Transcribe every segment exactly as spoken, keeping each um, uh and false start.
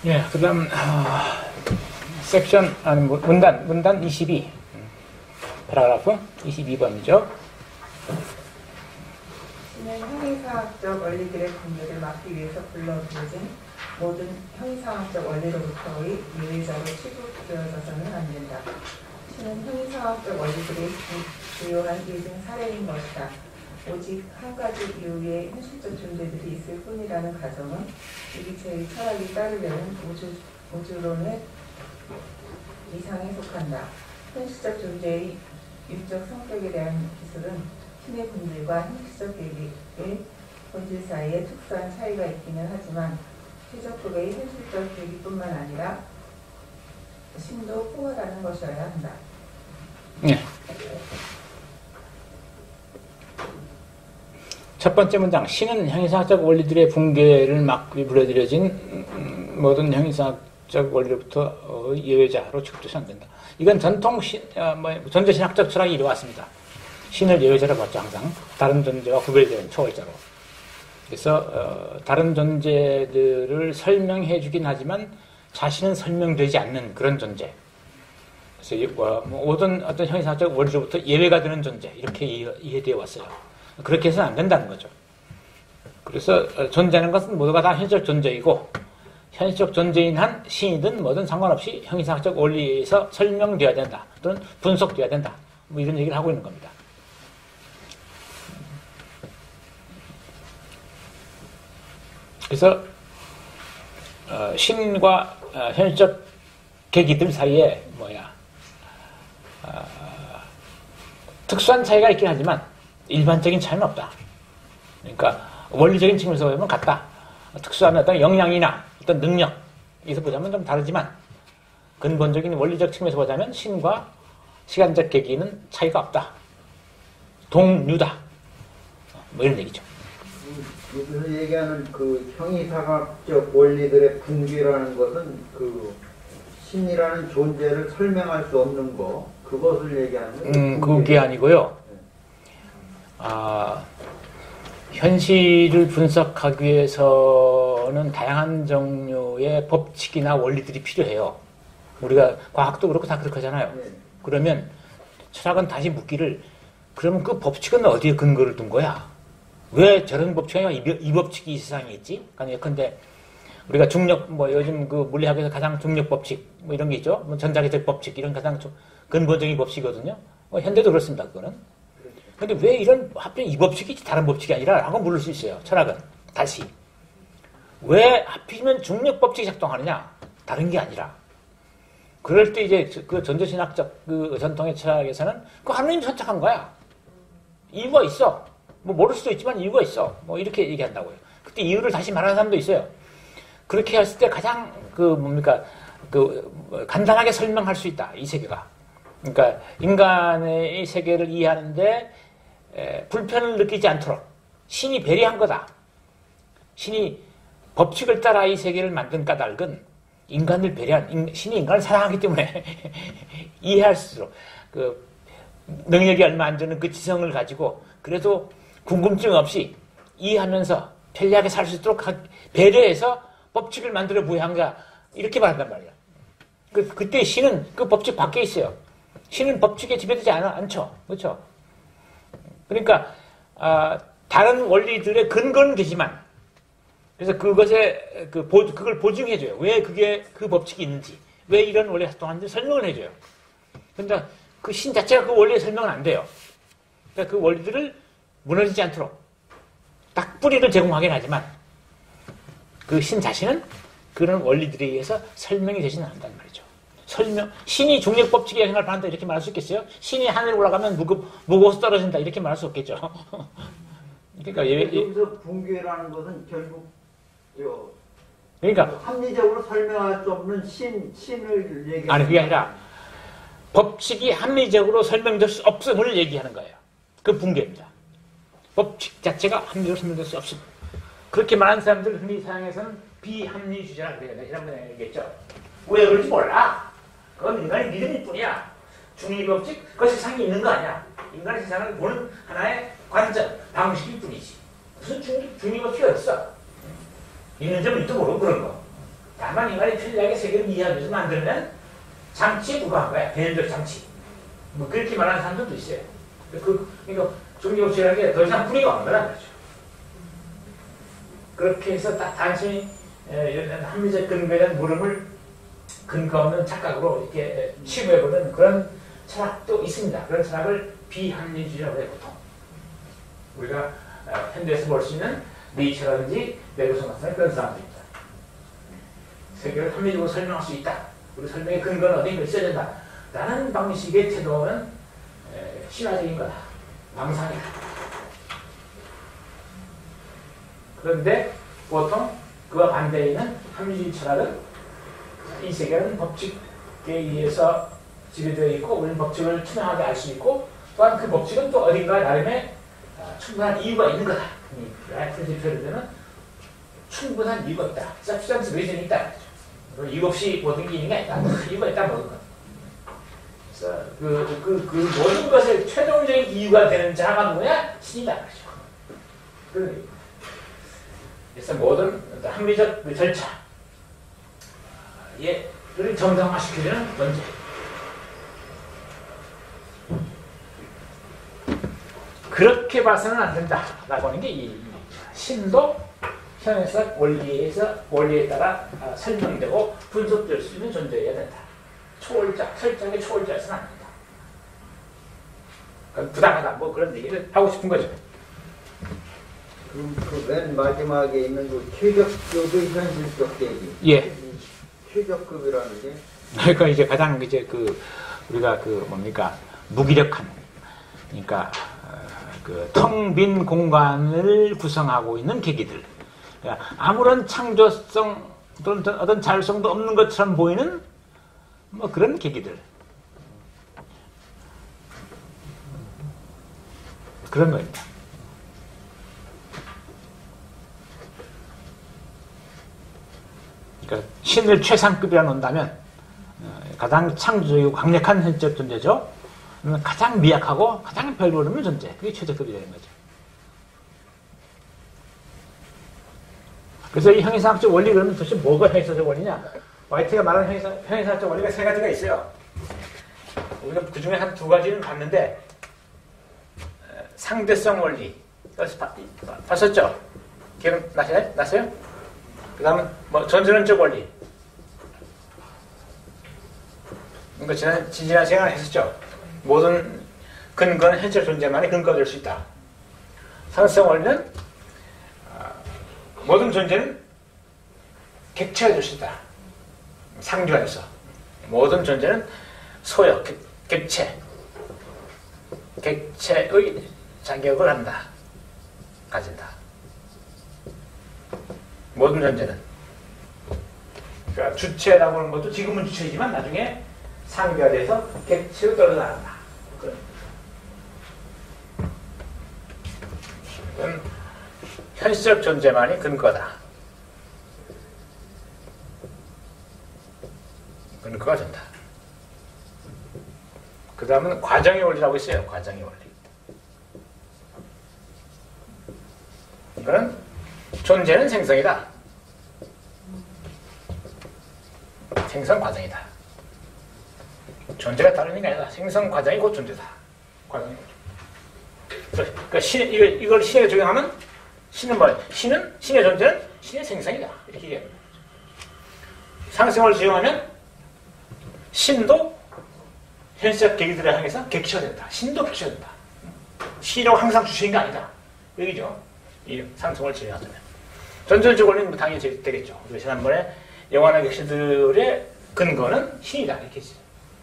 예, 그 다음, 어, 섹션, 아니, 문단, 문단 이십이. 파라그래프 이십이 번이죠. 신은 형이상학적 원리들의 분류를 막기 위해서 불러들여진 모든 형이상학적 원리로부터의 예외자로 취급되어져서는 안 된다. 신은 형이상학적 원리들의 주요한 예증 사례인 것이다. 오직 한 가지 이유의 현실적 존재들이 있을 뿐이라는 가정은 이기체의 철학이 따르려는 우주, 우주론의 이상에 속한다. 현실적 존재의 유적 성격에 대한 기술은 신의 본질과 형식적 계기의 본질 사이에 특수한 차이가 있기는 하지만 최적급의 현실적 계기뿐만 아니라 신도 포괄하는 것이어야 한다. 네. 첫 번째 문장, 신은 형이상학적 원리들의 붕괴를 막기 불러들여진 모든 형이상학적 원리로부터 예외자로 취급돼서 안 된다. 이건 전통 신, 어, 뭐, 전제신학적 철학이 이루어왔습니다. 신을 예외자로 봤죠, 항상. 다른 존재와 구별되는 초월자로. 그래서, 어, 다른 존재들을 설명해 주긴 하지만 자신은 설명되지 않는 그런 존재. 그래서, 뭐, 모든 어떤 형이상학적 원리로부터 예외가 되는 존재. 이렇게 이해, 이해되어 왔어요. 그렇게 해서는 안 된다는 거죠. 그래서, 존재하는 것은 모두가 다 현실적 존재이고, 현실적 존재인 한 신이든 뭐든 상관없이 형이상학적 원리에서 설명되어야 된다. 또는 분석되어야 된다. 뭐 이런 얘기를 하고 있는 겁니다. 그래서 어, 신과 어, 현실적 계기들 사이에 뭐야 어, 특수한 차이가 있긴 하지만 일반적인 차이는 없다. 그러니까 원리적인 측면에서 보면 같다. 특수한 어떤 역량이나 어떤 능력에서 보자면 좀 다르지만 근본적인 원리적 측면에서 보자면 신과 시간적 계기는 차이가 없다. 동류다. 뭐 이런 얘기죠. 여기서 얘기하는 그 형이상학적 원리들의 붕괴라는 것은 그 신이라는 존재를 설명할 수 없는 거, 그것을 얘기하는 거예요. 음, 그게 아니고요. 아, 현실을 분석하기 위해서는 다양한 종류의 법칙이나 원리들이 필요해요. 우리가 과학도 그렇고 다 그렇게 하잖아요. 네. 그러면 철학은 다시 묻기를, 그러면 그 법칙은 어디에 근거를 둔 거야? 왜 저런 법칙이 아니라 이, 이 법칙이 이 세상에 있지? 그러니까 예컨대 우리가 중력, 뭐 요즘 그 물리학에서 가장 중력 법칙, 뭐 이런 게 있죠. 뭐 전자기적 법칙, 이런 가장 근본적인 법칙이거든요. 뭐 현대도 그렇습니다, 그거는. 근데 왜 이런, 하필 이 법칙이지 다른 법칙이 아니라? 라고 물을 수 있어요, 철학은. 다시. 왜 하필이면 중력 법칙이 작동하느냐? 다른 게 아니라. 그럴 때 이제 그 전조신학적 그 전통의 철학에서는 그 하느님 선택한 거야. 이유가 있어. 뭐 모를 수도 있지만 이유가 있어. 뭐 이렇게 얘기한다고요. 그때 이유를 다시 말하는 사람도 있어요. 그렇게 했을 때 가장 그 뭡니까, 그 간단하게 설명할 수 있다, 이 세계가. 그러니까 인간의 이 세계를 이해하는데 에, 불편을 느끼지 않도록 신이 배려한 거다. 신이 법칙을 따라 이 세계를 만든 까닭은 인간을 배려한, 인, 신이 인간을 사랑하기 때문에 이해할수록 그 능력이 얼마 안 되는 그 지성을 가지고 그래도 궁금증 없이 이해하면서 편리하게 살 수 있도록 배려해서 법칙을 만들어 부여한가, 이렇게 말한단 말이야. 그, 그때 신은 그 법칙 밖에 있어요. 신은 법칙에 지배되지 않아, 않죠. 그렇죠? 그러니까 아, 다른 원리들의 근거는 되지만, 그래서 그것에 그 보, 그걸 보증해줘요. 왜 그게 그 법칙이 있는지, 왜 이런 원리가 활동하는지 설명을 해줘요. 그러니까 그 신 자체가 그 원리의 설명은 안 돼요. 그러니까 그 원리들을 무너지지 않도록 딱 뿌리를 제공하긴 하지만 그 신 자신은 그런 원리들에 의해서 설명이 되지는 않는단 말이죠. 설명, 신이 중력 법칙에 영향을 받는다 이렇게 말할 수 있겠어요? 신이 하늘에 올라가면 무거, 무거워서 떨어진다 이렇게 말할 수 없겠죠. 그러니까 예, 예. 여기서 붕괴라는 것은 결국 저, 그러니까 합리적으로 설명할 수 없는 신, 신을 얘기하는. 아니 그게 아니라 법칙이 합리적으로 설명될 수 없음을 얘기하는 거예요. 그 붕괴입니다. 법칙 자체가 합리적으로 설명될 수 없음. 그렇게 말하는 사람들 흔히 사용해서는 비합리주의자라 그래요. 지난번에 얘기했죠. 왜 그런지 몰라. 그건 인간의 믿음일 뿐이야. 중립법칙, 그 세상에 있는 거 아니야. 인간의 세상을 보는 하나의 관점, 방식일 뿐이지. 무슨 중립, 중립법칙이 어딨어? 있는 점 있도 모르고 그런 거. 다만 인간이 편리하게 세계를 이해하기 위해서 만들면 장치에 불과한 거야. 개념적 장치. 뭐 그렇게 말하는 사람들도 있어요. 그, 그러니까 종교법칙이라는 게 더 이상 뿌리가 없는 거란 말이죠. 그렇게 해서 딱 단순히 이런 합리적 근거에 대한 물음을 근거 없는 착각으로 이렇게 치부해보는 그런 철학도 있습니다. 그런 철학을 비합리주의라고 해요, 보통. 우리가 현대에서 볼 수 있는 니체라든지 메르소 같은 그런 사람들입니다. 세계를 합리적으로 설명할 수 있다. 우리 설명의 근거는 어디에 있어야 된다. 라는 방식의 태도는 신화적인 거다. 망상이다. 그런데 보통 그와 반대에 있는 합리주의 철학은 이 세계는 법칙에 의해서 지배되어 있고 우리는 법칙을 투명하게 알 수 있고 또한 그 법칙은 또 어딘가 나름의 충분한 이유가 있는 거다. 라이프를 표현되면 충분한 이유가 있다. substance reason이 있다. 이유 없이 모든 게 있는 게 아니다. 이유가 있다 모든 것. 그래서 그, 그, 그 모든 것의 최종적인 이유가 되는 자가 누구냐? 신이다. 그래서 모든 합리적 절차를 정상화시키려는 문제. 그렇게 봐서는 안 된다라고 하는 게 이 신도 현에서 원리에서 원리에 따라 설명되고 분석될 수 있는 존재여야 된다. 초월자, 철저하게 초월자에서는 안 된다. 그러니까 부당하다. 뭐 그런 얘기를 하고 싶은 거죠. 그럼 그 맨 마지막에 있는 그 최적급의 현실적 대비. 예. 최적급이라는 게. 그러니까 이제 가장 이제 그 우리가 그 뭡니까 무기력한, 그러니까 그 텅 빈 공간을 구성하고 있는 계기들. 그러니까 아무런 창조성 또는 어떤 자율성도 없는 것처럼 보이는 뭐 그런 계기들. 그런 겁니다. 그러니까 신을 최상급이라 놓는다면 가장 창조적이고 강력한 현적 존재죠. 가장 미약하고 가장 별 모르는 존재. 그게 최저급이 되는 거죠. 그래서 이 형이상학적 원리 그러면 도대체 뭐가 형이상학적 원리냐? 화이트가 말하는 형이상, 형이상학적 원리가 세 가지가 있어요. 우리가 그 중에 한 두 가지는 봤는데, 상대성 원리. 봤었죠? 기억나세요? 나세요? 그 다음은 뭐 전전원적 원리. 이거 지난, 지난 시간에 했었죠? 모든 근거는 현실 존재만이 근거가 될 수 있다. 상대성 원리는 모든 존재는 객체가 될 수 있다. 상주하여서 모든 존재는 소역, 객체, 객체의 자격을 한다. 가진다. 모든 존재는. 그러니까 주체라고 하는 것도 지금은 주체이지만 나중에 상비가 돼서 객체로 떨어나간다. 그건 현실적 존재만이 근거다. 근거가 된다. 그 다음은 과정의 원리라고 있어요. 과정의 원리. 이거는 존재는 생성이다. 생성 과정이다. 존재가 따르는 게 아니라 생성 과정이 곧 존재다. 과정이. 그러니까 신, 이걸, 이걸 신에게 적용하면 신은 뭐예요? 신은, 신의 존재는 신의 생성이다. 이렇게 얘기합니다. 상승을 적용하면 신도 현실적 계기들을 향해서 객체가 된다. 신도 객체가 된다. 신이라고 항상 주체인 게 아니다. 여기죠. 이 상승을 적용하자면. 전전적 원리는 당연히 되겠죠. 우리가 지난번에 영원한 객체들의 근거는 신이다. 이렇게 했어요.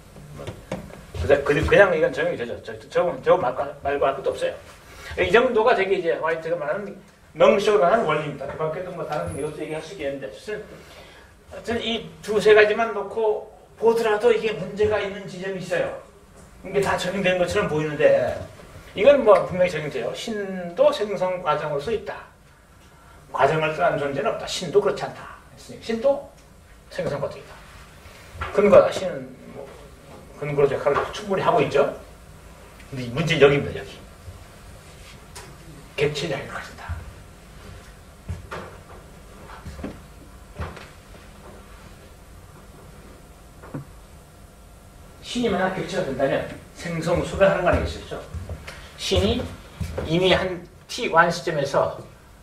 그냥 이건 적용이 되죠. 저, 저, 저 말고, 말고 할 것도 없어요. 이 정도가 되게 이제 화이트가 말하는 명식으로 말하는 원리입니다. 그 밖에도 뭐 다른 이것도 얘기할 수 있겠는데, 하여튼 이 두세 가지만 놓고 보더라도 이게 문제가 있는 지점이 있어요. 이게 다 적용되는 것처럼 보이는데, 이건 뭐 분명히 적용돼요. 신도 생성 과정으로서 있다. 과정을 떠난 존재는 없다. 신도 그렇지 않다. 신도 생성 과정이다. 근거다. 신은 뭐 근거로 역할을 충분히 하고 있죠. 근데 문제는 여기입니다. 여기. 객체량을 가진다. 신이 만약 객체가 된다면 생성, 소멸하는 거 아니겠었죠? 신이 이미 한 티 원 시점에서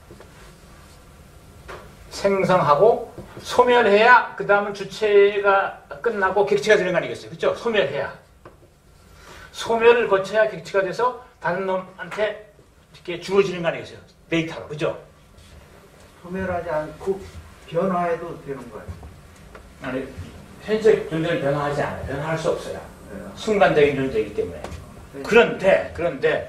생성하고 소멸해야 그 다음은 주체가 끝나고 객체가 되는 거 아니겠어요? 그렇죠? 소멸해야. 소멸을 거쳐야 객체가 돼서 다른 놈한테 이렇게 주어지는 거 아니겠어요? 데이터로. 그죠? 소멸하지 않고 변화해도 되는 거예요. 아니, 현재 존재는 변화하지 않아요. 변화할 수 없어요. 네. 순간적인 존재이기 때문에. 네. 그런데, 그런데,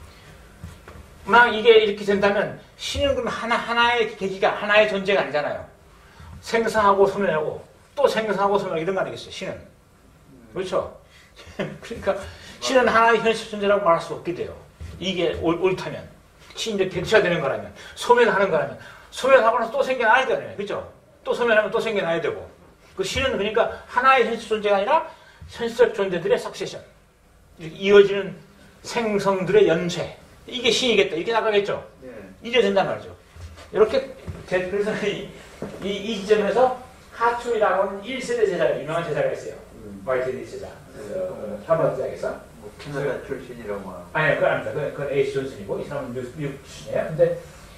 막 이게 이렇게 된다면 신은 그럼 하나, 하나의 계기가, 하나의 존재가 아니잖아요. 생성하고 소멸하고, 또 생성하고 소멸하고 이런 거 아니겠어요, 신은. 그렇죠? 그러니까 신은 하나의 현실 존재라고 말할 수 없게 돼요. 이게 옳, 옳다면. 신이 이제 객체가 되는 거라면, 소멸하는 거라면, 소멸하고 나서 또 생겨나야 되잖아요. 그렇죠? 또 소멸하면 또 생겨나야 되고. 그 신은 그러니까 하나의 현실 존재가 아니라 현실적 존재들의 석세션. 이어지는 생성들의 연쇄. 이게 신이겠다. 이렇게 나가겠죠? 네. 이래 된단 말이죠. 이렇게, 제- 그래서 이, 이, 이 지점에서 하툼이라고는 일 세대 제자가, 유명한 제자가 있어요. 음. 와이트리 제자. 그, 하버드 대학에서. 뭐 캐나다 출신이라고 하고. 아니, 그건 아닙니다. 그건, 그건 에이스 존슨이고, 이 사람은 미국, 미국 출신이에요. 근데,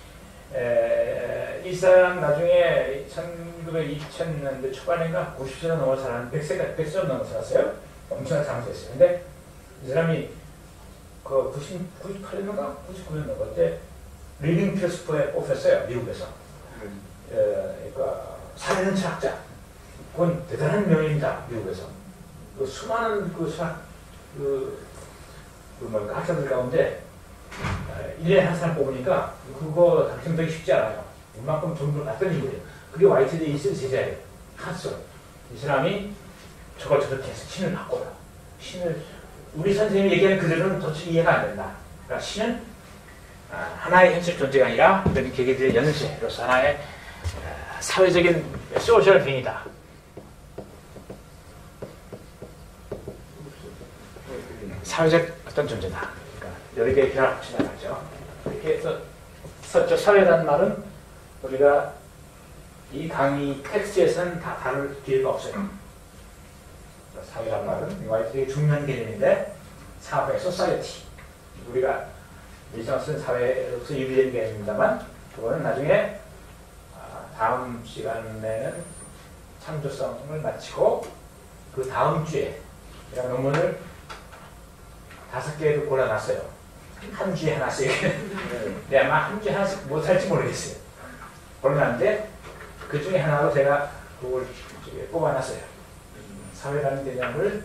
에, 이 사람 나중에 천구백, 이천 년대 초반인가 구십 세가 넘어 살았는데 백 세가, 백 세가 넘어 살았어요. 엄청나게 장수했어요. 근데 이 사람이 그 구십, 구십팔 년인가 구십구 년인가 그때 리빙 필스포에 뽑혔어요. 미국에서. 음. 에, 그러니까 살인은 철학자. 그건 대단한 명예입니다. 미국에서. 그 수많은 그 수학, 그, 그 뭔가 학자들 가운데 일 년에 한 사람 뽑으니까 그거 당첨되기 쉽지 않아요. 이만큼 돈을 놨던 인물이에요. 그게 와이트리 이스 제자예요. 한스. 이 사람이 저걸 저렇게 해서 신을 바꿔요. 신을, 우리 선생님이 얘기하는 그대로는 도저히 이해가 안 된다. 그러니까 신은 하나의 현실 존재가 아니라 이런 계기들의 연쇄로서 하나의 사회적인 소셜 빙이다. 사회적 어떤 존재다. 그러니까 여러 개의 변화가 지나가죠. 이렇게 해서 썼죠. 사회라는 말은 우리가 이 강의 텍스트에서는 다 다룰 기회가 없어요. 사회라는 말은 와이트의 중요한 개념인데 사회, 소사이어티. 우리가 일상 쓰는 사회로서 유리된 개념입니다만 그거는 나중에 다음 시간에는 창조성을 마치고 그 다음 주에 제가 논문을 다섯 개를 골라놨어요. 한 주에 하나씩. 네, 아마 한 주에 하나씩 못할지 모르겠어요. 골라놨는데 그 중에 하나로 제가 그걸 뽑아놨어요. 사회라는 개념을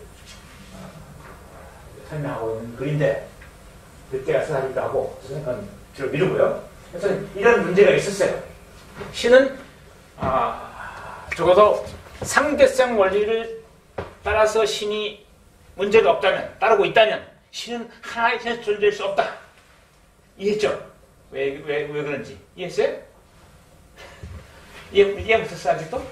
설명하고 있는 글인데 그때 가서 하기도 하고 저는 주로 미루고요. 그래서 이런 문제가 있었어요. 신은 아, 적어도 상대성 원리를 따라서 신이 문제가 없다면, 따르고 있다면 신은 하나의 현실 존재일 수 없다. 이해했죠? 왜, 왜, 왜 그런지. 이해했어요? 이해, 이해 못했어 아직도?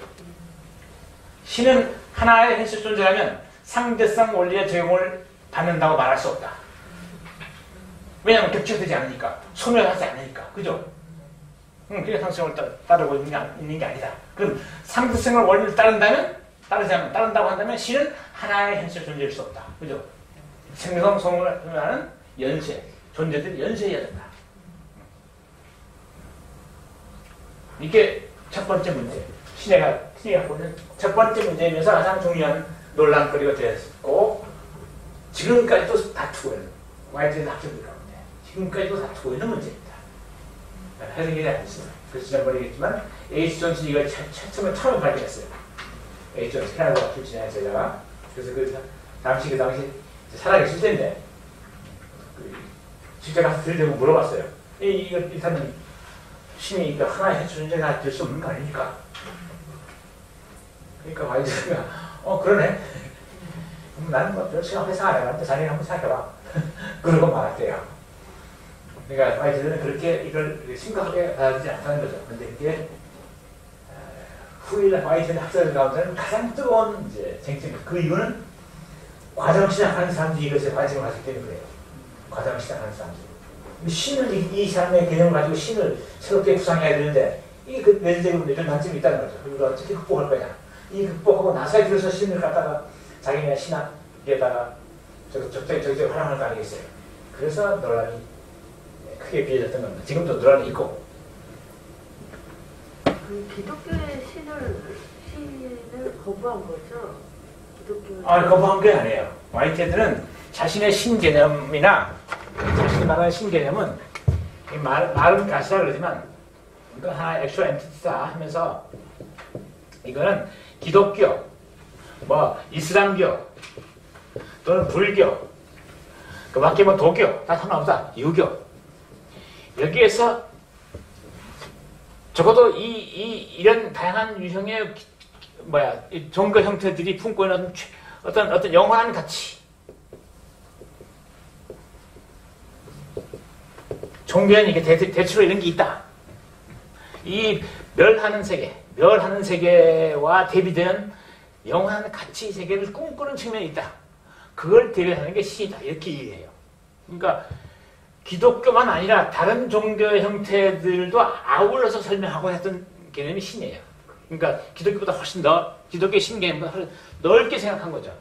신은 하나의 현실 존재라면 상대성 원리의 적용을 받는다고 말할 수 없다. 왜냐하면 격체가 되지 않으니까. 소멸하지 않으니까. 그죠? 응, 그게 상대성을 따, 따르고 있는 게, 있는 게 아니다. 그럼 상대성을 원리를 따른다면, 따르자면, 따른다고 한다면 신은 하나의 현실 존재일 수 없다. 그죠? 생성, 소멸하는 연쇄, 존재들이 연쇄해야 된다. 이게 첫 번째 문제. 신의가, 신의가 보는 첫 번째 문제이면서 가장 중요한 논란거리가 되었고, 지금까지도 다투고 있는, 와이트리 학생들 가운데, 지금까지도 다투고 있는 문제입니다. 해석이 안 됐습니다. 그래서 지난번에 얘기했지만, 에이스 존슨이 이걸 처음에 처음 발견했어요. 에이스 존슨, 캐나다 출신의 제자가. 그래서 그, 당시 그 당시 살아계실 텐데, 그, 직접 가서 들이대고 물어봤어요. 이, 이거, 일단은, 신이 이거 하나의 존재가 될 수 없는 거 아닙니까? 그러니까 와이드가, 어, 그러네. 그럼 나는 뭐, 별 생각 회사 안 해봤는데, 자네가 한번 생각해봐. 그러고 말았대요. 그러니까 와이드는 그렇게 이걸 심각하게 받아들이지 않다는 거죠. 근데 이게, 후일 와이드의 학생들 가운데는 가장 뜨거운 이제 쟁점. 그 이유는 과정을 시작하는 사람들이 이것에 관심을 가지기 때문에 그래요. 과정을 시작하는 사람들. 신을, 이, 이 사람의 개념을 가지고 신을 새롭게 구상해야 되는데, 이게 그 내재적으로 이런 단점이 있다는 거죠. 이걸 어떻게 극복할 거냐. 이 극복하고 나서야 들어서 신을 갖다가 자기네 신학 북에다가 저거 적절히 적절히 활용할 거 아니겠어요. 그래서 논란이 크게 비해졌던 겁니다. 지금도 논란이 있고. 그 기독교의 신을 신을 거부한 거죠. 기독교. 아, 거부한 게 아니에요. 화이트헤드는 자신의 신 개념이나 자신이 말하는 신 개념은 말, 말은 가시라 그러지만 이건 하나의 액츄얼 엔티티다 하면서 이거는 기독교, 뭐 이슬람교 또는 불교, 그 밖에 뭐 도교 다 상관없다. 유교 여기에서 적어도 이, 이 이런 다양한 유형의 뭐야 이 종교 형태들이 품고 있는 어떤 어떤 영원한 가치, 종교에는 이게 대, 대체로 이런 게 있다. 이 멸하는 세계, 멸하는 세계와 대비되는 영원한 가치 세계를 꿈꾸는 측면이 있다. 그걸 대변하는 게 신이다. 이렇게 이해해요. 그러니까 기독교만 아니라 다른 종교 형태들도 아울러서 설명하고 했던 개념이 신이에요. 그러니까 기독교보다 훨씬 더, 기독교의 신 개념보다 훨씬 넓게 생각한 거죠.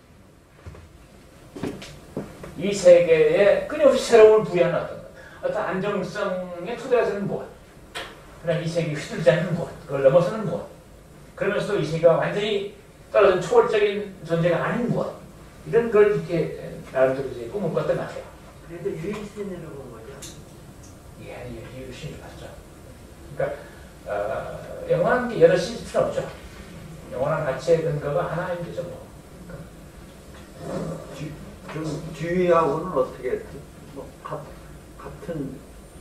이 세계에 끊임없이 새로움을 부여하는 어떤 어떤 안정성의 토대가 되는 무엇, 그다음 이 세계에 휘둘리지 않는 무엇, 그걸 넘어서는 무엇, 그러면서도 이 세계가 완전히 떨어진 초월적인 존재가 아닌 무엇, 이런 걸 이렇게 나름대로 이제 꿈을 꿨던 것 같아요. 그래도 유일신으로 본 거죠. 예, 유일신을 봤죠. 그러니까 어, 영원한 게 여러 신일 필요 없죠. 영원한 가치의 근거가 하나인 거죠. 뭐. 좀 주의하고는 어떻게 뭐 같, 같은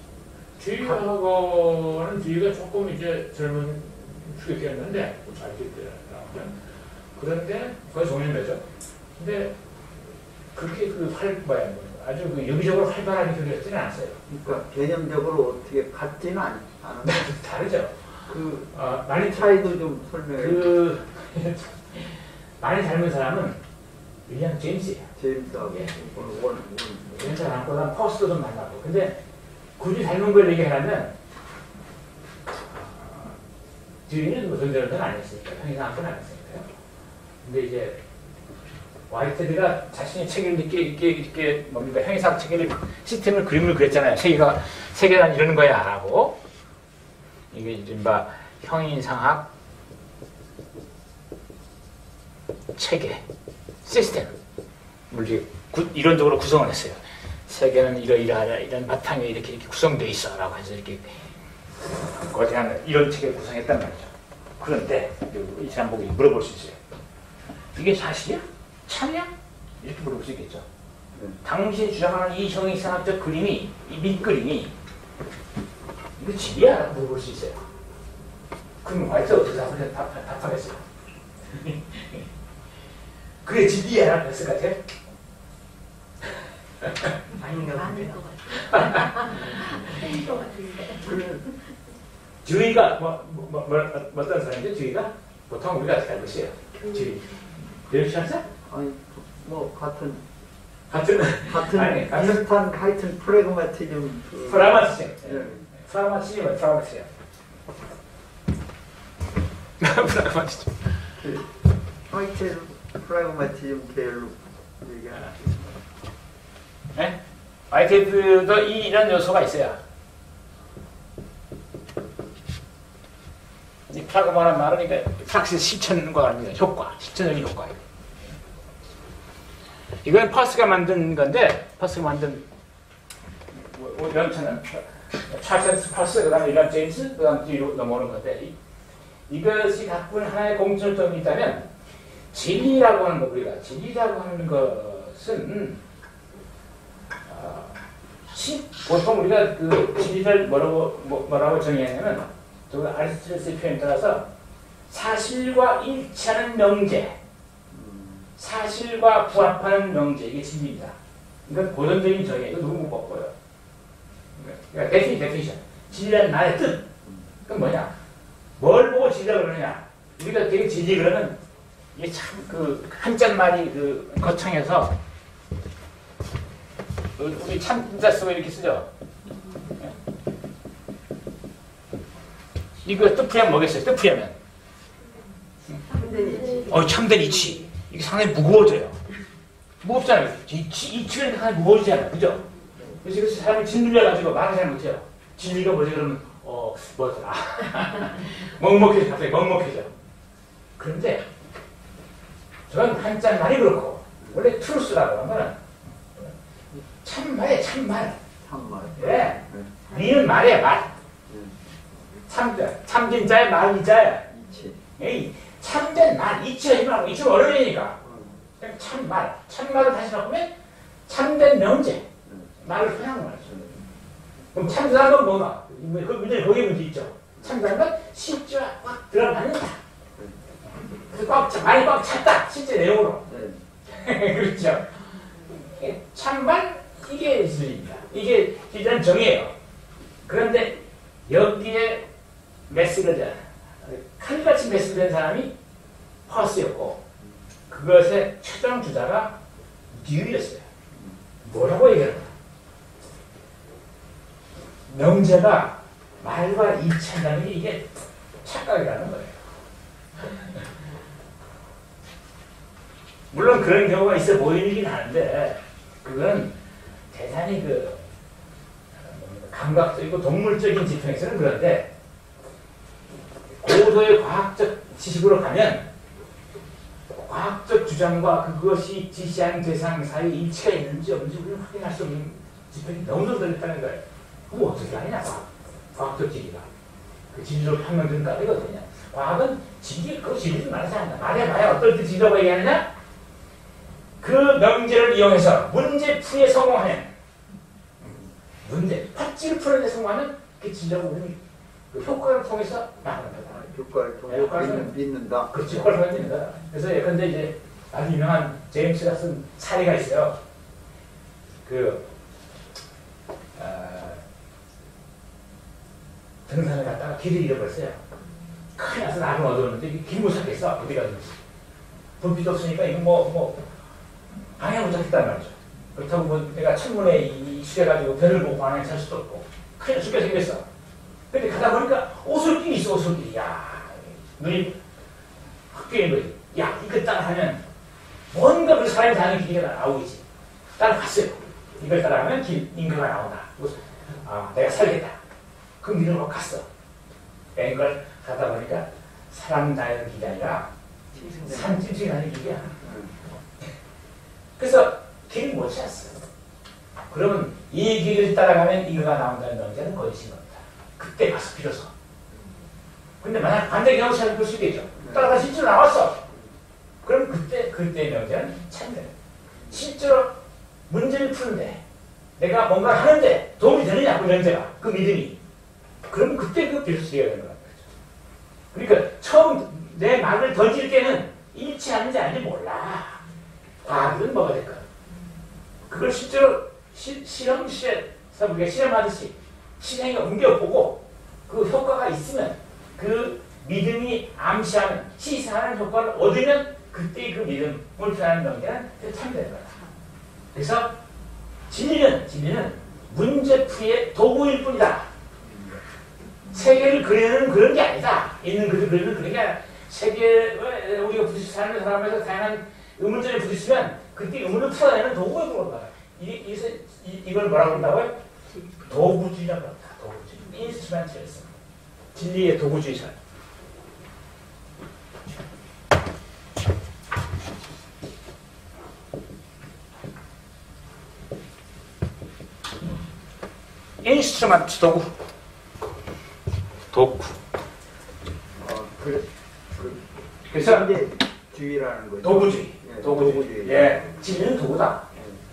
주의하고는 주의가 조금 이제 젊은 추격이었는데 알기 때문에 그런데 거의 종류죠. 근데 그렇게 그 활, 뭐야, 아주 그 여기저기로 활발하게 교류했지는 않았어요. 그러니까 개념적으로 어떻게 같지는 않, 않은데 다르죠. 그 어, 많이 차이도 좀 설명해. 그 많이 닮은 사람은 윌리엄 제임스예요. 제임스하고 예. 원, 원, 제임스 닮고 난 퍼스도 좀 만나고. 근데 굳이 닮은 걸 얘기하려면 듀이는 뭐 존재는 아니었으니까 형이상학은 아니었으니까요. 근데 이제 화이트헤드가 자신의 책을 이렇게 이렇게 이렇게 뭡니까 형이상 체계를 시스템을 그림을 그렸잖아요. 세계가 세계란 이러는 거야라고. 이게 이른바 형이상학 체계 시스템 물리 이론적으로 구성을 했어요. 세계는 이러이러하다 이런 바탕에 이렇게 이렇게 구성되어 있어라고 해서 이렇게 거대한 이런 체계를 구성했단 말이죠. 그런데 이 사람 보고 물어볼 수 있어요. 이게 사실이야? 참이야? 이렇게 물어볼 수 있겠죠. 음. 당신이 주장하는 이 형이상학적 그림이, 이 밑그림이 이거 진리야? 라고 물어볼 수 있어요. 그럼 화이트 어떻게 답, 답, 답하겠어요? 그게 진리야? 라고 했을 것 같아요? 아닌가 본데. 아닐 것 같은데. 주의가 뭐, 뭐, 뭐, 뭐, 뭐 어떤 사람이죠? 주의가? 보통 우리가 어떻게 알고 있어요? 주의. 그렇지 않아요? 아니 뭐 같은 같은 같은 아니, 같은 비슷한 하여튼 프레그마티즘 그, 프라마티즘. 예. 프라마티즘은 프라마티즘. 프라마티즘. 그 화이트 프레그마티즘 계열로 얘기하나. 네? 화이트헤드도 이 이런 요소가 있어요. 이 프라그마라는 말은 그러니까 프락시스 실천과 합니다. 효과, 실천적인 효과예요. 이건 퍼스가 만든 건데, 퍼스가 만든 연체는 찰스 퍼스, 그 다음에 윌리엄 제임스, 그 다음 뒤로 넘어오는 건데, 이, 이것이 갖고 있는 하나의 공통점이 있다면, 진리라고 하는 거, 우리가 진리라고 하는 것은 어, 시, 보통 우리가 그 진리를 뭐라고 뭐, 뭐라고 정의하냐면, 또 아리스토텔레스의 표현에 따라서 사실과 일치하는 명제, 사실과 부합하는 명제, 이게 진리입니다. 이건 고전적인 정의, 이거 누구 못 바꿔요. 그러니까 데피니, 데피니션. 진리란 말의 뜻. 그건 뭐냐? 뭘 보고 진리라고 그러느냐? 우리가 되게 진리 그러면 이게 참 그 한자말이 그 거창해서 우리 참자 쓰고 이렇게 쓰죠. 이거 뜻풀이하면 뭐겠어요? 뜻풀이하면 참된 이치. 어, 참된 이치. 이게 상당히 무거워져요. 무겁잖아요. 이, 이 치를 하나 무거워지잖아요. 그죠? 그래서 그 사람이 짓눌려가지고 말을 잘 못해요. 진리가 뭐지? 그러면, 어, 뭐더라. 먹먹해져. 갑자기 먹먹해져. 그런데, 저건 한자 말이 그렇고, 원래 트루스라고 하면, 참말이야, 참말. 참말. 예. 니는 말이야, 말. 참, 참진자야, 말이자야. 이치. 에이, 참된 말, 이치하지 말고, 이치는 어려우니까. 그냥 참말. 참말을 다시 바꾸면, 참된 명제. 말을 편한 말이죠. 그럼 참된 건 뭐나? 그 문제, 거기에 문제 있죠. 참된 건 실제와 꽉 들어맞는다. 그래서 꽉, 말이 꽉 찼다. 실제 내용으로. 네. 그렇죠. 참말, 이게 예술입니다. 이게 기존 정의예요. 그런데 여기에 메스가 칼같이 메스된 사람이 퍼스였고 그것의 최종 주자가 뉴였어요. 뭐라고 얘기하는 명제가 말과 일치한다는 게 이게 착각이라는 거예요. 물론 그런 경우가 있어 보이긴 하는데 그건 대단히 그 감각적이고 동물적인 지평에서는 그런데 고도의 과학적 지식으로 가면 과학적 주장과 그것이 지시한 대상 사이에 일치가 있는지 없는지 우리는 확인할 수 없는 지평이 너무 넓다는 거예요. 그럼 어떻게 하느냐? 과학적 지리가. 그 진리로 판명되는 까지거든요. 과학은 진리, 그 진리를 말하지 않는다. 말해 봐야 어떨 때 진리라고 얘기하느냐? 그 명제를 이용해서 문제풀이에 성공하면 문제, 파지를 풀어내 성공하면 그게 진리라고 우리는 그 효과를 통해서 나가는 거다. 효과를 통해 믿는, 믿는다. 그렇지, 효과를 통해 믿는다. 그래서 예컨대 이제 아주 유명한 제임스가 쓴 사례가 있어요. 그, 어, 등산을 갔다가 길을 잃어버렸어요. 큰일 나서 나를 얻었는데 길 못 찾겠어. 어디 가든지. 불빛 없으니까 이거 뭐, 뭐, 방향 못 찾겠단 말이죠. 그렇다고 뭐 내가 천문에 이수해가지고 별을 보고 방향 찾을 수도 없고. 큰일 죽게 생겼어. 근데 가다 보니까 오솔길이 있어, 오솔길이. 야, 눈이 확 깨는 거지. 야, 이거 따라가면 뭔가 그 사람이 다니는 길이 나오겠지. 따라갔어요. 이걸 따라가면 길, 인가가 나온다. 그래서, 아, 내가 살겠다. 그 믿음으로 갔어. 이걸 가다 보니까 사람 다니는 길이 아니라 산 찜찜이 다니는 길이야. 그래서 길을 못 찾았어. 그러면 이 길을 따라가면 이거가 나온다는 명제는 거짓인 겁니다. 그때 가서 비로소. 근데 만약 반대 경우 찾을 볼 수도 있죠. 따라가 실제로 나왔어. 그럼 그때, 그때의 명제는 참된. 실제로 문제를 푸는데 내가 뭔가 하는데 도움이 되느냐, 그 명제가. 그 믿음이. 그럼 그때 그 비로소 되어야 되는 거죠. 그러니까 처음 내 말을 던질 때는 일치하는지 아닌지 몰라. 과학은 뭐가 될까? 그걸 실제로 시, 실험실에서 우리가 실험하듯이 실행에 옮겨보고 그 효과가 있으면 그 믿음이 암시하는 시사하는 효과를 얻으면 그때 그 믿음을 표현하는 명제는 참되는 거다. 그래서 진리는 진리는 문제풀이의 도구일 뿐이다. 세계를 그리는 그런 게 아니다. 있는 그를 그리는 그런 게 아니라 세계에 우리가 부딪히 사는 사람에서 다양한 의문점에 부딪히면 그때 의문을 풀어내는 도구에 그런다. 이, 이, 이, 이걸 뭐라고 한다고요? 도구주의라고 합니다. 도구주의. 인스트루멘탈리즘. 진리의 도구주의자. 인스트루먼트 도구. 도구. 어, 그, 그, 그래서 이제 주의라는 거죠. 도구주의. 예, 도구주의. 도구주의. 예. 진리는 도구다.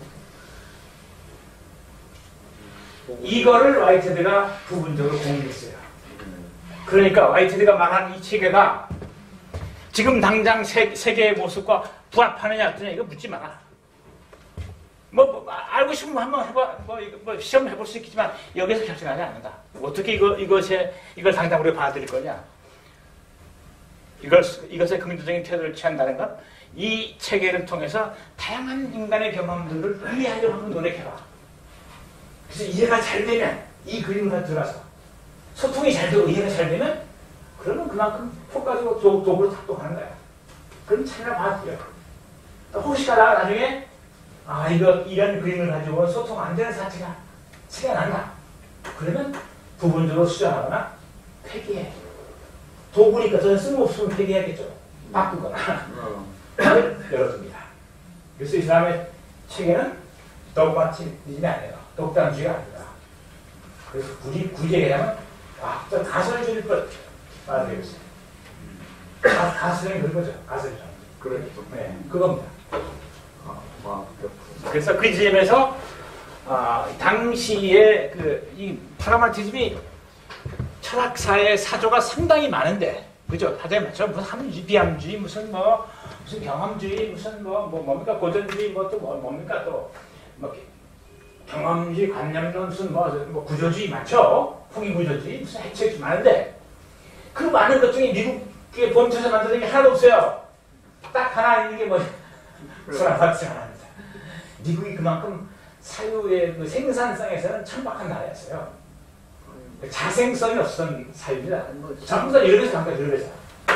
도구. 이거를 와이테드가 부분적으로 공유했어요. 그러니까 와이테드가 말한 이 체계가 지금 당장 세, 세계의 모습과 부합하느냐 어떠냐 이거 묻지 마라. 뭐, 뭐 알고 싶으면 한번 해봐. 뭐, 이거, 뭐 시험 해볼 수 있겠지만 여기서 결정하지 않는다. 어떻게 이거 이것에 이걸 당장 우리가 받아들일 거냐? 이걸 이것의 긍정적인 태도를 취한다는 것, 이 체계를 통해서 다양한 인간의 경험들을 이해하려고 한번 노력해봐. 그래서 이해가 잘 되면 이 그림으로 들어가서 소통이 잘 되고 이해가 잘 되면 그러면 그만큼 효과적으로 도, 도구로 작동하는 거야. 그럼 차이나 봐줘요. 혹시 가다가 나중에 아 이거 이런 그림을 가지고 소통 안 되는 사체가 생겨난다. 그러면 부분적으로 수정하거나 폐기해. 도구니까 저는 쓸모없으면 폐기해야겠죠. 바꾸거나 열어둡니다. 그래서 이 사람의 책에는 독마침이 아니에요. 독단주의가 아니다. 그래서 굳이 굳이 얘기하면 아, 저 가설주의 것 말하되겠어요. 가설이 그거죠. 가설이죠. 그렇죠. 네, 그겁니다. 아, 아, 그래서 그 지점에서 아, 당시에 그 이 프라그마티즘이 철학사의 사조가 상당히 많은데, 그죠? 다들 맞죠? 무슨 함주의, 비함주의, 무슨 뭐 무슨 경험주의, 무슨 뭐, 뭐 뭡니까 고전주의, 뭐 또 뭐, 뭡니까 또 뭐 경험주의, 관념론, 무슨 뭐, 뭐 구조주의 많죠? 후기 구조주의, 무슨 해체주의 많은데 그 많은 것 중에 미국의 본토에서 만드는 게 하나도 없어요. 딱 하나 있는 게 뭐냐? 프라그마티즘 하나입니다. 미국이 그만큼 사유의 그 생산성에서는 천박한 나라였어요. 자생성이 없었던 사유입니다. 전부 다 이래서 잠깐 이래서.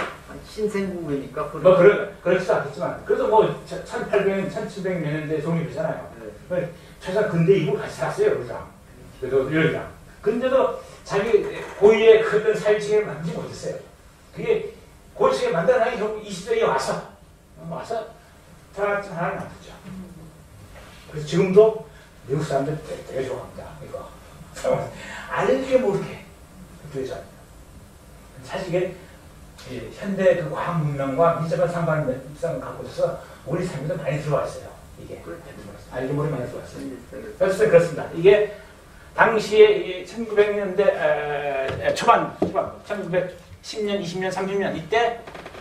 신생국이니까. 뭐 그런 그렇지도 않겠지만 그래도 뭐 천팔백 년, 천칠백 년대 독립이잖아요. 네. 최소한 근대 이고 같이 살았어요, 그죠? 그래도 이러자. 근데도 자기 고유의 그런 사유체계를 만들지 못했어요. 그게 고유체계 만들어내기 결국 이십 세기에 와서 와서 프라그마티즘 하나를 만들죠. 그래서 지금도 미국 사람들 되게, 되게 좋아합니다. 이거 알게 모르게 되게 좋아합니다. 사실 이게 현대 그 과학 문명과 밀접한 상관성을 갖고 있어서 우리 삶에도 많이 들어와 있어요. 이게 알게 모르게 많이 들어와 있어요. 그래서 그렇습니다. 이게 당시에 천구백 년대 에, 초반, 초반, 천구백십 년, 이십 년, 삼십 년 이때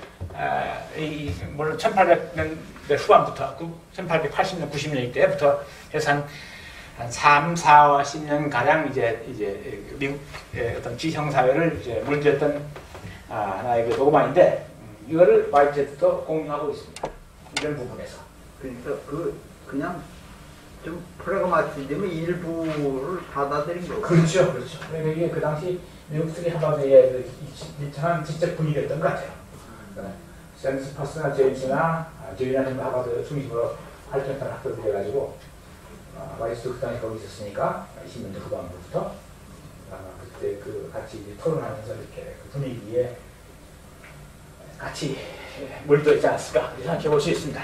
에, 이, 물론 천팔백 년대 후반부터 천팔백팔십 년, 구십 년 이때부터 해서 한, 한 삼, 사, 십 년 가량 이제 이제 미국의 어떤 지형 사회를 이제 물들였던 아, 하나의 그 녹음안인데 음, 이거를 와이제트도 공유하고 있습니다. 이런 부분에서. 그러니까 그 그냥 좀 프라그마티즘의 일부를 받아들인 거고. 그렇죠, 그렇죠. 그러니까 이게 그 당시 미국 특히 하버드의 그 일정한 지적 분위기였던 것 같아요. 그러니까 샌스 퍼스나 제임스나 제이나 등 하버드 중심으로 활동했던 학교들 해가지고 아, 와이제트 그 당시 거기 있었으니까 이십 년대 후반부터 아, 그때 그 같이 이제 토론하면서 이렇게 그 분위기에 같이 몰두어 있지 않았을까 생각해 볼 수 있습니다.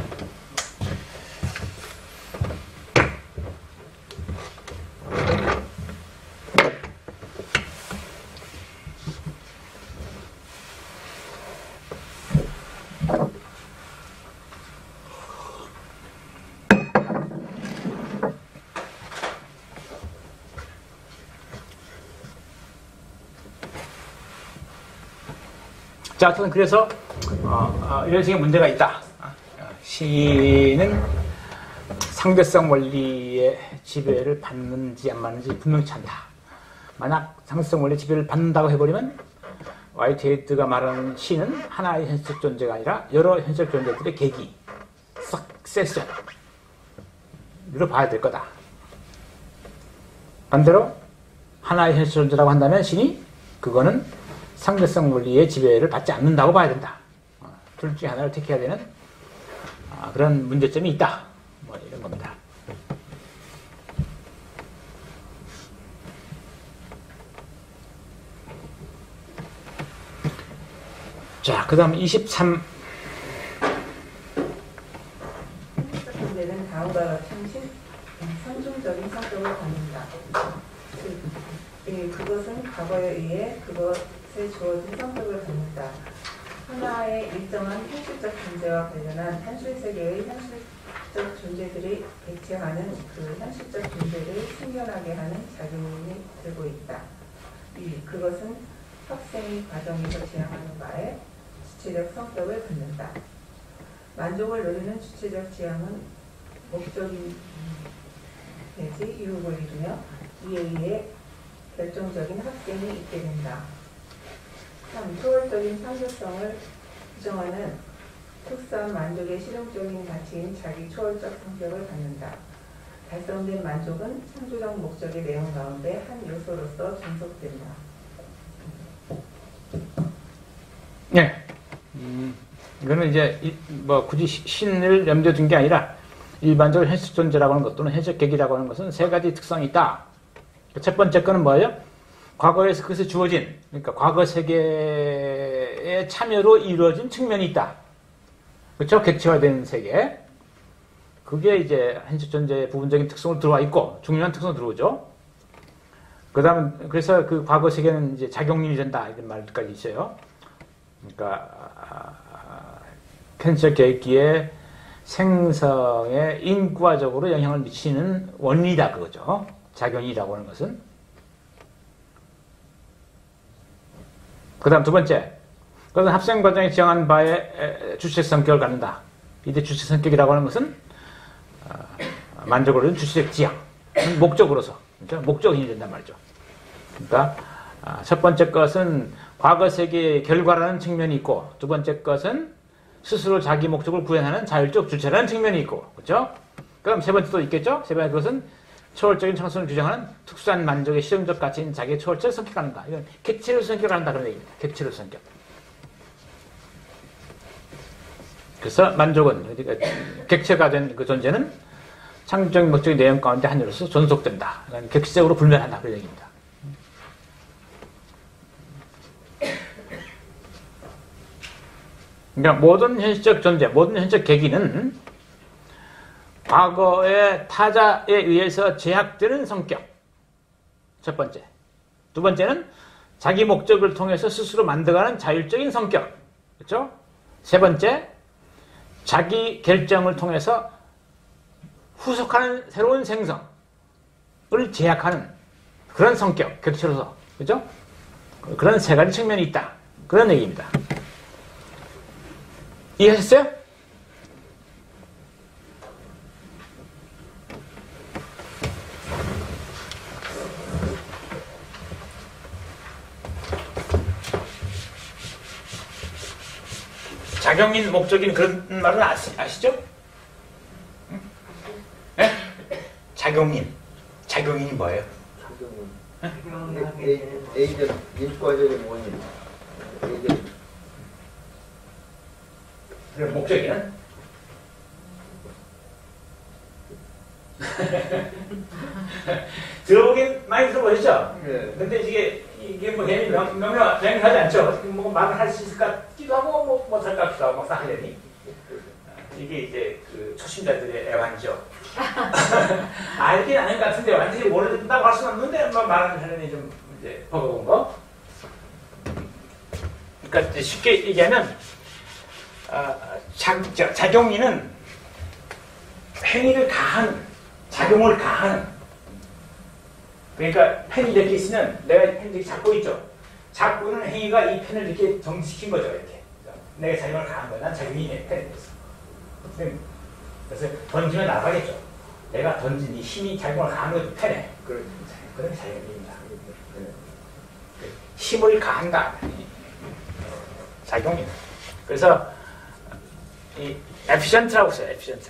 자, 하여튼 그래서 어, 어, 이런 식의 문제가 있다. 어, 시는 상대성 원리의 지배를 받는지 안 받는지 분명치 않다. 만약 상대성 원리의 지배를 받는다고 해버리면 와이트헤드가 말하는 시는 하나의 현실적 존재가 아니라 여러 현실적 존재들의 계기, 석세션 으로 봐야 될 거다. 반대로 하나의 현실적 존재라고 한다면 시니 그거는 상대성 원리의 지배를 받지 않는다고 봐야 된다. 둘 중에 하나를 택해야 되는 아, 그런 문제점이 있다. 뭐 이런 겁니다. 자, 그 다음 이십삼. 현실적 존재는 다음과 같은 상중적인 성격을 갖는다. 그, 그것은 과거에 의해 그것에 주어진 성격을 갖는다. 하나의 일정한 현실적 존재와 관련한 현실 세계의 현실적 존재들이 대체하는 그 현실적 존재를 생겨나게 하는 작용이 되고 있다. 이 그것은 학생의 과정에서 지향하는 바에 주체적 성격을 갖는다. 만족을 누리는 주체적 지향은 목적인 내지 유혹을 이루며 이에 의해 결정적인 학생이 있게 된다. 삼. 초월적인 상대성을 규정하는 특수한 만족의 실용적인 가치인 자기 초월적 성격을 갖는다. 달성된 만족은 창조적 목적의 내용 가운데 한 요소로서 존속된다. 네. 음, 이거는 이제 이, 뭐 굳이 신을 염두에 둔 게 아니라 일반적으로 현실 존재라고 하는 것 또는 현실 계기라고 하는 것은 세 가지 특성이 있다. 첫 번째 거는 뭐예요? 과거에서 그것이 주어진, 그러니까 과거 세계의 참여로 이루어진 측면이 있다. 그렇죠? 객체화된 세계. 그게 이제 현실 존재의 부분적인 특성으로 들어와 있고, 중요한 특성으로 들어오죠. 그 다음, 그래서 그 과거 세계는 이제 작용인이 된다. 이런 말까지 있어요. 그러니까, 현실 계기의 생성에 인과적으로 영향을 미치는 원리다. 그거죠. 작용이라고 하는 것은. 그 다음 두 번째, 그것은 합성 과정에 지향한 바에 주체적 성격을 갖는다. 이때 주체적 성격이라고 하는 것은 만족으로는 주체적 지향, 목적으로서, 그러니까 목적이 된단 말이죠. 그러니까 첫 번째 것은 과거 세계의 결과라는 측면이 있고, 두 번째 것은 스스로 자기 목적을 구현하는 자율적 주체라는 측면이 있고, 그렇죠? 그럼 세 번째 또 있겠죠? 세 번째 것은 초월적인 청소를 규정하는 특수한 만족의 실용적 가치인 자기의 초월적 성격을 갖는다. 이건 객체로 성격을 갖는다 그런 얘기입니다. 객체로 성격. 그래서 만족은, 그러니까 객체가 된 그 존재는 창조적인 목적의 내용 가운데 하나로서 존속된다. 객체적으로 불면한다 그런 얘기입니다. 그러니까 모든 현실적 존재, 모든 현실적 계기는 과거의 타자에 의해서 제약되는 성격. 첫 번째. 두 번째는 자기 목적을 통해서 스스로 만들어가는 자율적인 성격. 그렇죠? 세 번째, 자기 결정을 통해서 후속하는 새로운 생성을 제약하는 그런 성격, 객체로서. 그렇죠? 그런 세 가지 측면이 있다. 그런 얘기입니다. 이해하셨어요? 작용인, 목적인 그런 말은 아시, 아시죠? 응? 네? 작용인. 작용인이 뭐예요? 작용인. 에이전, 인과적인 원인. 에이전. 그럼 목적이는? 들어보긴 많이 들어보셨죠? 네. 근데 이게, 이게 뭐 괜히 명, 명령, 명령하지 않죠? 뭐 말을 할 수 있을까 싶기도 하고, 뭐, 못할까 싶기도 하고, 막 하려니. 이게 이제 그 초심자들의 애환이죠. 알긴 아는 것 같은데, 완전히 모른다고 할 수는 없는데, 뭐 말을 하려니 좀 이제 버거운 거. 그러니까 이제 쉽게 얘기하면, 어, 작, 작용인은 행위를 가하는, 작용을 가하는. 그러니까 펜이 이렇게 있으면 내가 펜 이렇게 잡고 있죠. 잡고 있는 행위가 이 펜을 이렇게 정지시킨 거죠. 이렇게. 내가 작용을 가한 거야. 난 작용이 내 펜에 있어. 그래서 던지면 나가겠죠. 내가 던진 이 힘이 작용을 가한 거죠. 펜에. 그런 작용입니다. 힘을 가한다. 작용이. 그래서 이 efficient라고 써요. efficient.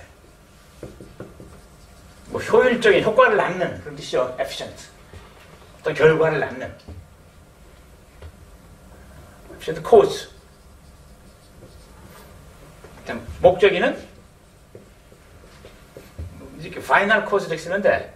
뭐 효율적인 효과를 낳는 그런 뜻이죠. efficient. 어떤 결과를 낳는. efficient cause. 목적이는 이렇게 final cause를 쓰는데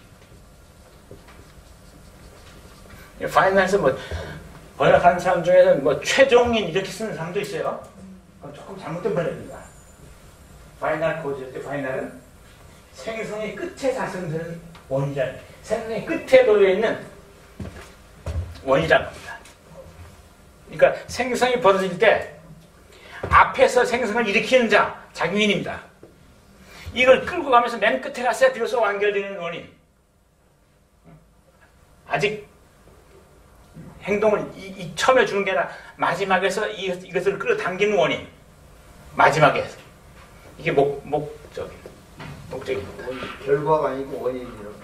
final에서 뭐 번역하는 사람 중에서는 뭐 최종인 이렇게 쓰는 사람도 있어요. 그건 조금 잘못된 번역입니다. final cause일 때 final은 생성의 끝에 자생되는 원이라는, 생성의 끝에 놓여있는 원이라는 겁니다. 그러니까 생성이 벌어질 때 앞에서 생성을 일으키는 자, 작용인입니다. 이걸 끌고 가면서 맨 끝에 갔어야 비로소 완결되는 원인. 아직 행동을 이, 이 처음에 주는 게 아니라 마지막에서 이, 이것을 끌어당기는 원인. 마지막에. 이게 목, 목적입니다. 목적입니다. 결과가 아니고 원인이라고.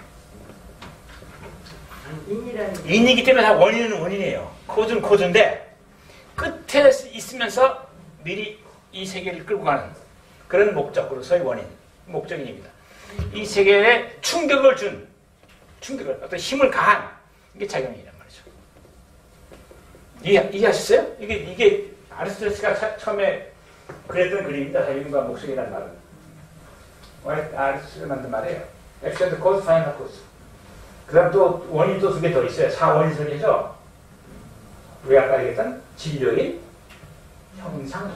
인이라는 게 인이기 때문에 다 원인은 원인이에요. 코드는 코드인데 끝에 있으면서 미리 이 세계를 끌고 가는 그런 목적으로서의 원인, 목적인입니다. 이 세계에 충격을 준, 충격을, 어떤 힘을 가한 이게 작용이란 말이죠. 이해, 이해하셨어요? 이게, 이게 아리스토텔레스가 처음에 그랬던 그림입니다. 작용과 목적이라는 말은. R를 만든 말이에요. 액션 코스, 파이널 코스. 그 다음 또 원인 또 두 개 더 있어요. 사원인선이죠. 우리 아까 얘기했던 진료인 형상.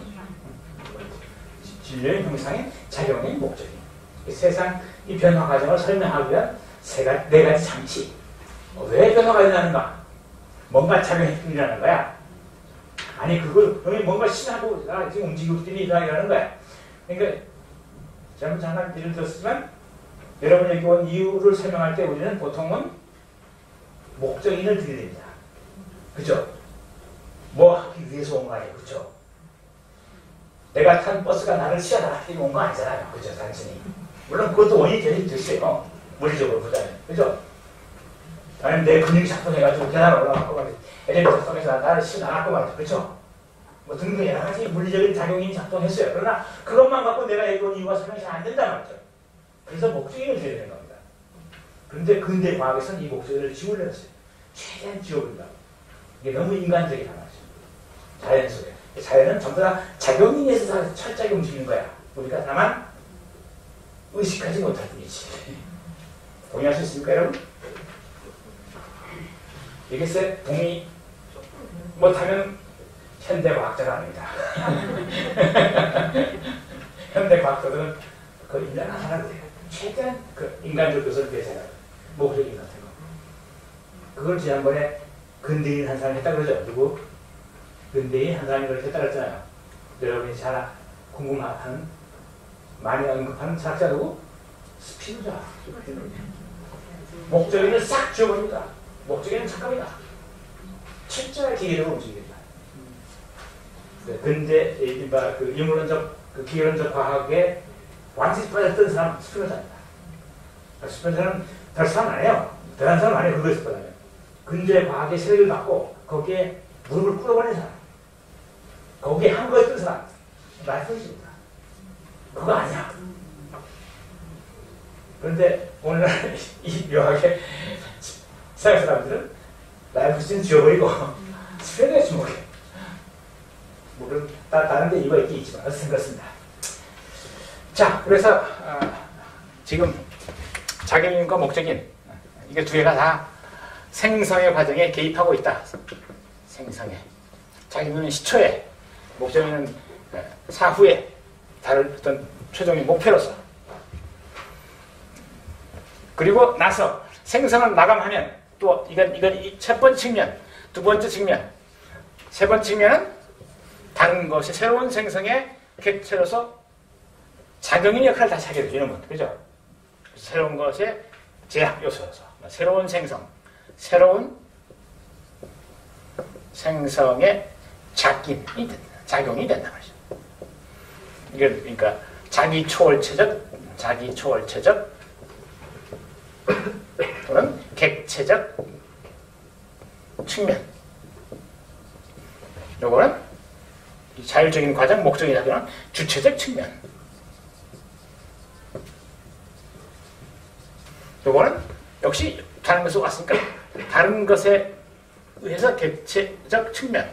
진료인 형상의 작용인 목적인. 세상 이 변화 과정을 설명하기 위한 세 가지, 네 가지 장치. 왜 변화가 일어나는가? 뭔가 작용이라는 거야. 아니 그걸 뭔가 신하고 아, 지금 움직이고 있더니 일어나는 거야. 그러니까 잘못 잠깐 예를 들었지만 여러분 여기 온 이유를 설명할 때 우리는 보통은 목적인을 들이댑니다. 그죠? 뭐 하기 위해서 온 거 아니에요. 그죠? 내가 탄 버스가 나를 치워나가기 위해 온 거 아니잖아요. 그죠? 단순히. 물론 그것도 원인이 되긴 됐어요. 물리적으로 보자면. 그죠? 아니면 내 근육이 작동해가지고 계단 올라가고 말이지. 엘리베이터 속에서 나를 치워나갔고 말이죠. 그죠? 뭐 등등 여러 가지 물리적인 작용이 작동했어요. 그러나 그것만 갖고 내가 여기 온 이유가 설명이 잘 안 된다는 거죠. 그래서 목적인을 줘야 되는 겁니다. 그런데 근대 과학에서는 이 목적인을 지우려고 했어요. 최대한 지워버린다고. 이게 너무 인간적이다 말이죠. 자연 속에. 자연은 전부 다 작용에 의해서 철저하게 움직이는 거야. 우리가 다만 의식하지 못할 뿐이지. 동의할 수 있습니까, 여러분? 이게 동의 못하면 현대과학자가 아닙니다. 현대과학자들은 그 인간 하나로 돼요. 최대한 그 인간적 것을 위해서 목적인 같은 거. 그걸 지난번에 근대인 한 사람이 했다 그러죠. 누구? 근대인 한 사람이 그렇게 했다 그랬잖아요. 여러분이 잘 궁금한, 많이 언급하는 작자 누구? 스피노자. 목적인을 싹 지워버립니다. 목적인은 착각이다. 철저하게 기계적으로 움직입니다. 근대, 그 유물론적, 그 기계론적 과학에 완전히 빠졌던 사람 스피노자입니다. 스피노자는 별 사람 아니에요. 대단한 사람 아니에요. 그거에서 보다면. 근대 과학의 세력을 받고 거기에 무릎을 꿇어버린 사람. 거기에 한 거에 뜬 사람. 말씀이십니다. 그거 아니야. 그런데 오늘날 이 묘하게 서양 사람들은 라이프스타일은 지워버리고 스페인에 주목해. 물론 다른 데 이유가 있긴 있지만 어쨌든 그렇습니다. 자, 그래서 어, 지금 작용인과 목적인 이게 두 개가 다 생성의 과정에 개입하고 있다. 생성에. 작용은 시초에, 목적인은 사후에 다른 어떤 최종의 목표로서. 그리고 나서 생성을 마감하면 또 이건 이건 첫 번째 측면, 두 번째 측면, 세 번째 측면은 다른 것이 새로운 생성의 객체로서 작용인 역할을 다시 하게 되는 겁니다. 그죠? 새로운 것의 제약 요소로서 새로운 생성, 새로운 생성의 작인이 된다, 작용이 된다 말이죠. 이건 그러니까 자기 초월체적, 자기 초월체적 또는 객체적 측면. 요거는 자율적인 과정, 목적이라는 주체적 측면. 요거는 역시 다른 것으로 왔으니까 다른 것에 의해서 객체적 측면.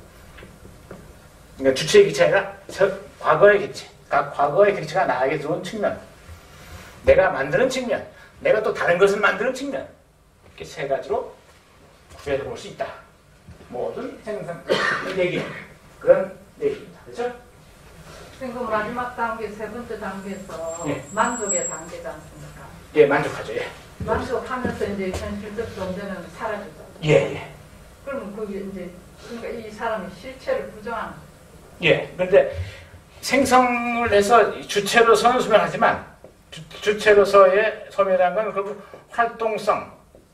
그러니까 주체의 객체가 아니라 과거의 객체. 그러니까 과거의 객체가 나에게 들어온 측면. 내가 만드는 측면. 내가 또 다른 것을 만드는 측면. 이렇게 세 가지로 구별해 볼 수 있다. 모든 생성 얘기. 그런 얘기입니다. 그렇죠? 지금 마지막 단계, 세 번째 단계에서 예. 만족의 단계지 않습니까? 예, 만족하죠. 예. 만족하면서 이제 현실적 존재는 사라지죠. 예, 예. 그러면 그게 이제 그러니까 이 사람이 실체를 부정하는 거죠. 예. 그런데 생성을 해서 주체로서는 소멸하지만 주, 주체로서의 소멸한 건 결국 활동성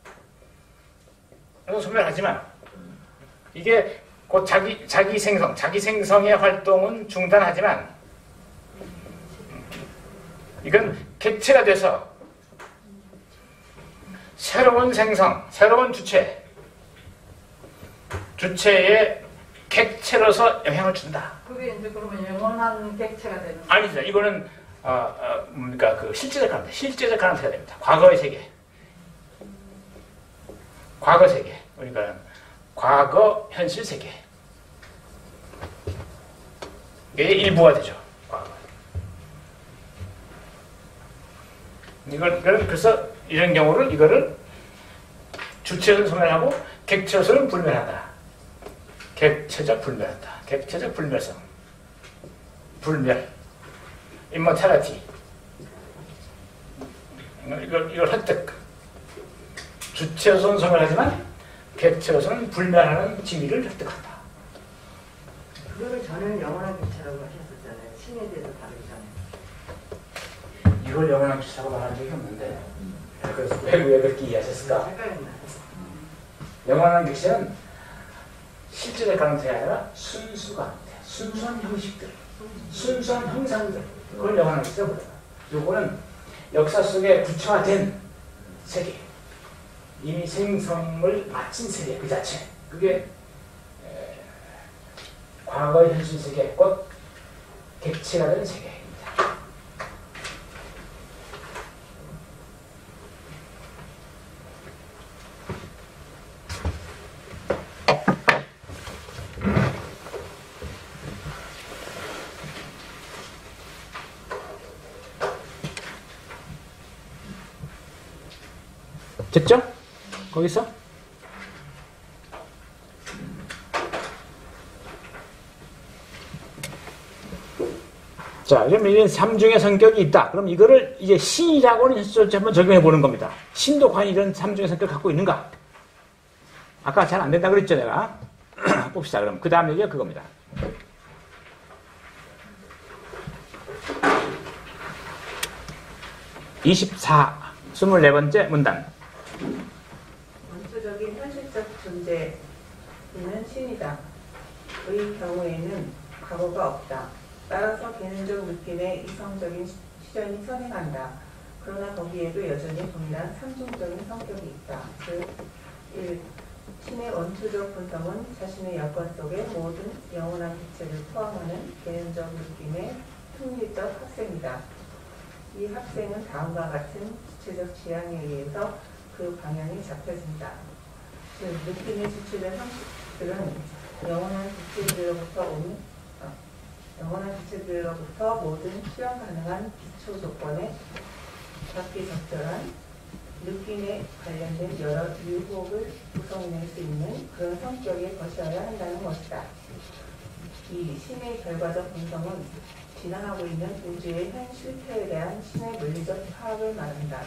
그래서 소멸하지만 이게 곧 자기 자기 생성, 자기 생성의 활동은 중단하지만 이건 객체가 돼서 새로운 생성, 새로운 주체, 주체의 객체로서 영향을 준다. 그게 이제 그러면 영원한 객체가 되는 거죠. 아니죠. 이거는 어, 어, 뭡니까 그 실제적 가능성, 실제적 가능성이 됩니다. 과거의 세계, 과거 세계, 그러니까 과거 현실 세계. 이게 일부가 되죠. 과거. 이걸, 이걸 그래서 이런 경우를 이거를 주체는 소멸하고 객체로서는 불멸하다. 객체적 불멸하다. 객체적 불멸성. 불멸. immortality. 이걸, 이걸 획득. 주체로서는 소멸하지만 객체로서는 불멸하는 지위를 획득한다. 그거를 저는 영원한 객체라고 하셨었잖아요. 신에 대해서 다루기 전에. 이걸 영원한 객체라고 말한 적이 없는데 그래서 왜, 왜 그렇게 이해하셨을까? 헷갈렸나? 영원한 객체는 실질의 가능성이 아니라 순수 가능태, 순수한 형식들, 순수한 형상들, 그걸 영원한 객체라고 그래요. 요거는 역사 속에 구체화된 세계, 이미 생성을 마친 세계 그 자체, 그게 에, 과거의 현실 세계, 곧 객체가 된 세계입니다. 됐죠? 거기서? 자, 그러면 이런 삼중의 성격이 있다. 그럼 이거를 이제 신이라고는 한번 적용해 보는 겁니다. 신도 과연 이런 삼중의 성격을 갖고 있는가? 아까 잘 안 된다 그랬죠, 내가? 봅시다, 그럼. 그 다음 얘기가 그겁니다. 이십사, 스물네 번째 문단. 원초적인 현실적 존재는 신이다. 의 경우에는 과거가 없다. 따라서 개념적 느낌의 이성적인 시전이 선행한다. 그러나 거기에도 여전히 동일한 삼중적인 성격이 있다. 즉, 일. 신의 원초적 본성은 자신의 여건 속의 모든 영원한 객체를 포함하는 개념적 느낌의 통일적 합생이다. 이 합생은 다음과 같은 주체적 지향에 의해서 그 방향이 잡혀진다. 즉, 느낌에 주체된 형식들은 영원한 객체들로부터 오는 어, 영원한 객체들로부터 모든 실현 가능한 기초 조건에 잡기 적절한 느낌에 관련된 여러 유혹을 구성해낼 수 있는 그런 성격의 것이어야 한다는 것이다. 이 신의 결과적 본성은 진화하고 있는 우주의 현 실태에 대한 신의 물리적 파악을 말한다.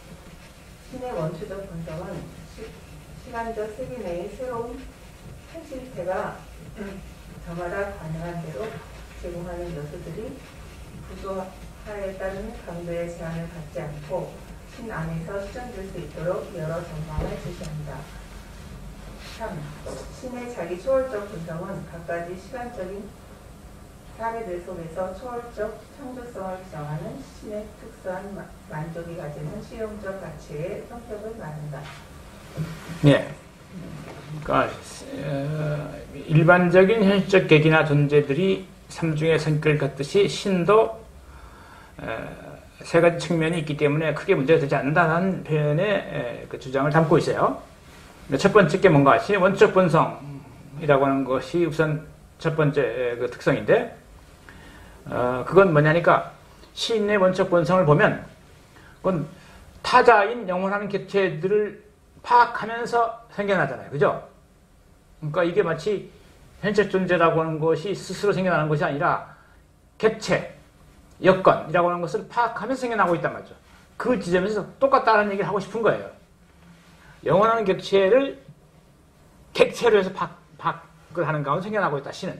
신의 원초적 본성은 시, 시간적 세계 내의 새로운 현 실태가 저마다 가능한 대로 제공하는 요소들이 구조화에 따른 강도의 제한을 받지 않고 신 안에서 실현될 수 있도록 여러 전망을 제시한다. 삼. 신의 자기 초월적 본성은 각가지 시간적인 사례들 속에서 초월적 창조성을 규정하는 신의 특수한 마, 만족이 가지는 실용적 가치의 성격을 말한다. 네. 그러니까 어, 일반적인 현실적 객이나 존재들이 삼중의 성격을 갖듯이 신도 어, 세 가지 측면이 있기 때문에 크게 문제가 되지 않는다는 표현의 그 주장을 담고 있어요. 첫 번째 게 뭔가 신의 원적 본성이라고 하는 것이 우선 첫 번째 그 특성인데, 어, 그건 뭐냐니까 신의 원적 본성을 보면 그건 타자인 영원한 객체들을 파악하면서 생겨나잖아요. 그죠? 그러니까 이게 마치 현실 존재라고 하는 것이 스스로 생겨나는 것이 아니라 객체, 여건이라고 하는 것을 파악하면서 생겨나고 있단 말이죠. 그 지점에서 똑같다는 얘기를 하고 싶은 거예요. 영원한 객체를 객체로 해서 파악, 파악을 하는 가운데 생겨나고 있다, 신은.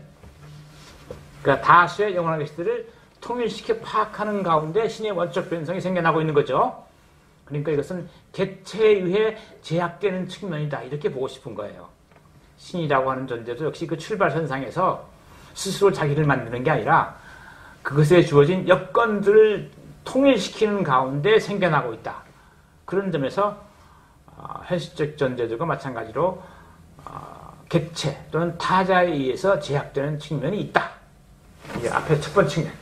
그러니까 다수의 영원한 객체들을 통일시켜 파악하는 가운데 신의 원적 변성이 생겨나고 있는 거죠. 그러니까 이것은 객체에 의해 제약되는 측면이다, 이렇게 보고 싶은 거예요. 신이라고 하는 존재도 역시 그 출발선상에서 스스로 자기를 만드는 게 아니라 그것에 주어진 여건들을 통일시키는 가운데 생겨나고 있다. 그런 점에서 어, 현실적 존재들과 마찬가지로 어, 객체 또는 타자에 의해서 제약되는 측면이 있다. 이게 앞에 첫 번째 측면.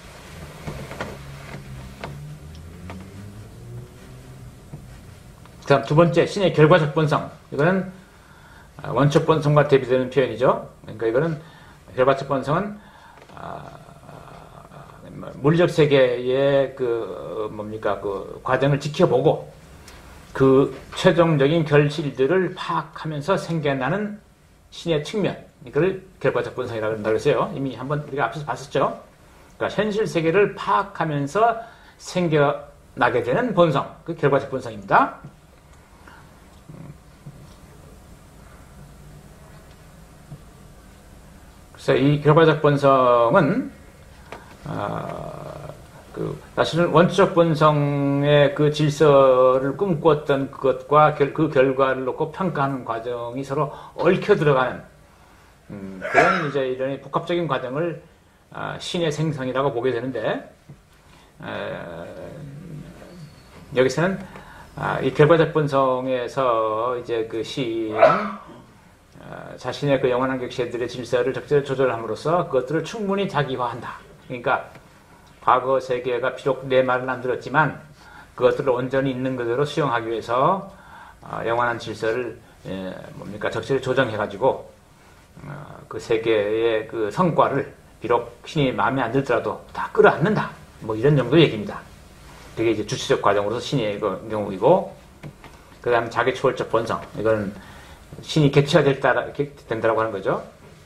다음 두 번째, 신의 결과적 본성. 이거는 원적 본성과 대비되는 표현이죠. 그러니까 이거는 결과적 본성은 어, 물리적 세계의 그 뭡니까 그 과정을 지켜보고 그 최종적인 결실들을 파악하면서 생겨나는 신의 측면, 이걸 결과적 본성이라고 한다고 했어요. 이미 한번 우리가 앞에서 봤었죠. 그러니까 현실 세계를 파악하면서 생겨나게 되는 본성, 그 결과적 본성입니다. 그래서 이 결과적 본성은 어, 그 사실은 원초적 본성의 그 질서를 꿈꾸었던 그것과 결, 그 결과를 놓고 평가하는 과정이 서로 얽혀 들어가는 음, 그런 이제 이런 복합적인 과정을 어, 신의 생성이라고 보게 되는데 어, 여기서는 아, 이 결과적 본성에서 이제 그 시인은 어, 자신의 그 영원한 객체들의 질서를 적절히 조절함으로써 그것들을 충분히 자기화한다. 그러니까 과거 세계가 비록 내 말을 안 들었지만 그것들을 온전히 있는 그대로 수용하기 위해서 어, 영원한 질서를 예, 뭡니까 적절히 조정해가지고 어, 그 세계의 그 성과를 비록 신이 마음에 안 들더라도 다 끌어안는다. 뭐 이런 정도 얘기입니다. 그게 이제 주체적 과정으로서 신의 경우이고, 그 다음에 자기 초월적 본성. 이거는 신이 객체가 됐다, 된다라고 하는 거죠.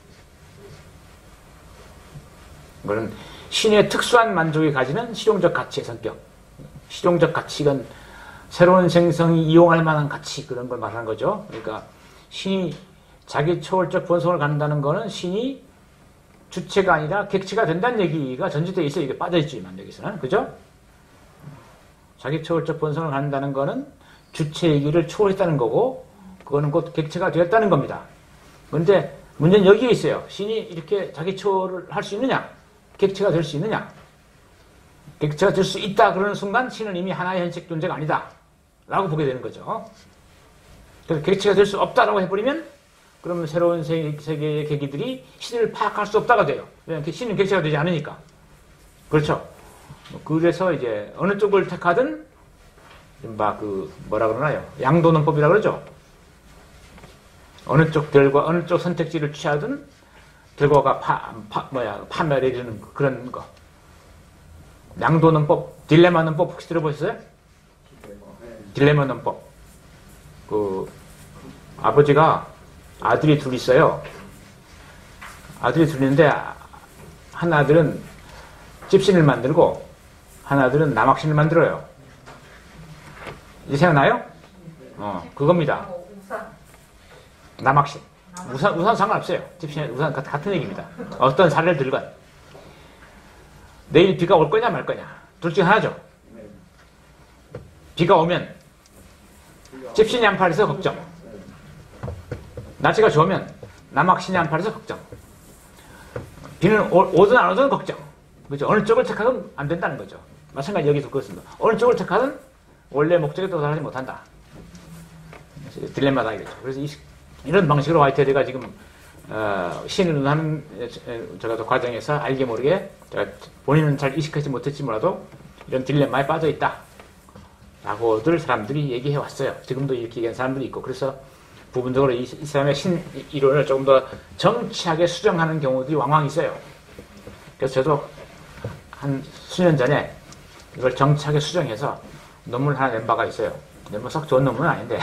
이거는 신의 특수한 만족이 가지는 실용적 가치의 성격. 실용적 가치는 새로운 생성이 이용할 만한 가치, 그런 걸 말하는 거죠. 그러니까 신이 자기 초월적 본성을 갖는다는 거는 신이 주체가 아니라 객체가 된다는 얘기가 전제되어 있어요. 이게 빠져있지만, 여기서는. 그죠? 자기 초월적 본성을 갖는다는 거는 주체이기를 초월했다는 거고, 그거는 곧 객체가 되었다는 겁니다. 그런데 문제는 여기에 있어요. 신이 이렇게 자기 초월을 할 수 있느냐? 객체가 될 수 있느냐? 객체가 될 수 있다 그러는 순간 신은 이미 하나의 현식 존재가 아니다 라고 보게 되는 거죠. 그래서 객체가 될 수 없다라고 해버리면 그러면 새로운 세계의 계기들이 신을 파악할 수 없다가 돼요. 왜냐하면 신은 객체가 되지 않으니까. 그렇죠. 그래서 이제 어느 쪽을 택하든 막 그 뭐라 그러나요? 양도론법이라 그러죠. 어느 쪽 결과, 어느 쪽 선택지를 취하든 결과가 파, 파 뭐야 파멸에 이르는 그런 거. 양도론법, 딜레마론법 혹시 들어보셨어요? 딜레마론법. 그 아버지가 아들이 둘 있어요. 아들이 둘 있는데 한 아들은 집신을 만들고 한 아들은 남학신을 만들어요. 이제 생각나요? 어, 그겁니다. 남학신. 우산, 우산 상관없어요. 집신, 우산 같은 얘기입니다. 어떤 사례를 들건. 내일 비가 올 거냐 말 거냐. 둘 중에 하나죠. 비가 오면 집신이 안 팔려서 걱정. 날씨가 좋으면 남학신이 안 팔려서 걱정. 비는 오, 오든 안 오든 걱정. 그렇죠? 어느 쪽을 택하든 안 된다는 거죠. 마찬가지 여기서 그렇습니다. 어느 쪽을 택하든 원래 목적에 도달하지 못한다. 딜레마다 이거죠. 그래서 이, 이런 방식으로 화이트헤드가 지금 어, 신을 하는 제가 과정에서 알게 모르게 제가 본인은 잘 인식하지 못했지 몰라도 이런 딜레마에 빠져 있다. 라고들 사람들이 얘기해 왔어요. 지금도 이렇게 얘기하는 사람들이 있고, 그래서 부분적으로 이, 이 사람의 신 이론을 조금 더 정치하게 수정하는 경우들이 왕왕 있어요. 그래서 저도 한 수년 전에 이걸 정치하게 수정해서 논문을 하나 낸 바가 있어요. 뭐 썩 좋은 논문은 아닌데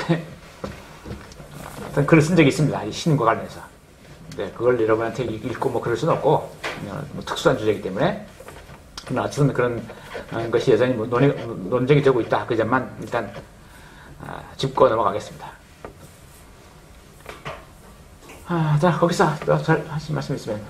하여튼 글을 쓴 적이 있습니다. 이 신과 관련해서. 네, 그걸 여러분한테 읽고 뭐 그럴 수는 없고 뭐 특수한 주제이기 때문에, 그러나 어쨌든 그런 것이 여전히 뭐 논의, 논쟁이 되고 있다. 그 점만 일단 아, 짚고 넘어가겠습니다. 아, 자, 거기서 또 잘 하신 말씀 있으면.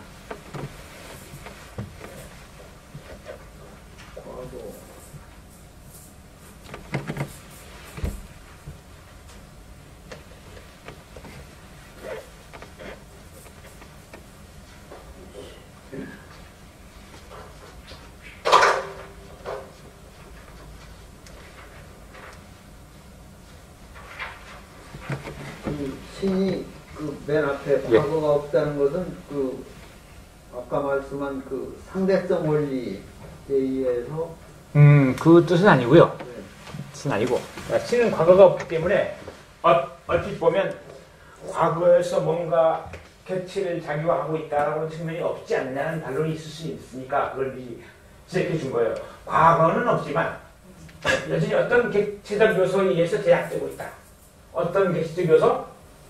신이 그 맨 앞에 예. 과거가 없다는 것은 그 아까 말씀한 그 상대성 원리에 의해서 음, 그 뜻은 아니고요. 네. 뜻은 아니고. 신은 과거가 없기 때문에 어, 얼핏 보면 과거에서 뭔가 객체를 자기화하고 있다라고 하는 측면이 없지 않느냐는 반론이 있을 수 있으니까 그걸 미리 지적해 준 거예요. 과거는 없지만 여전히 어떤 객체적 요소에 의해서 제약되고 있다. 어떤 객체적 요소?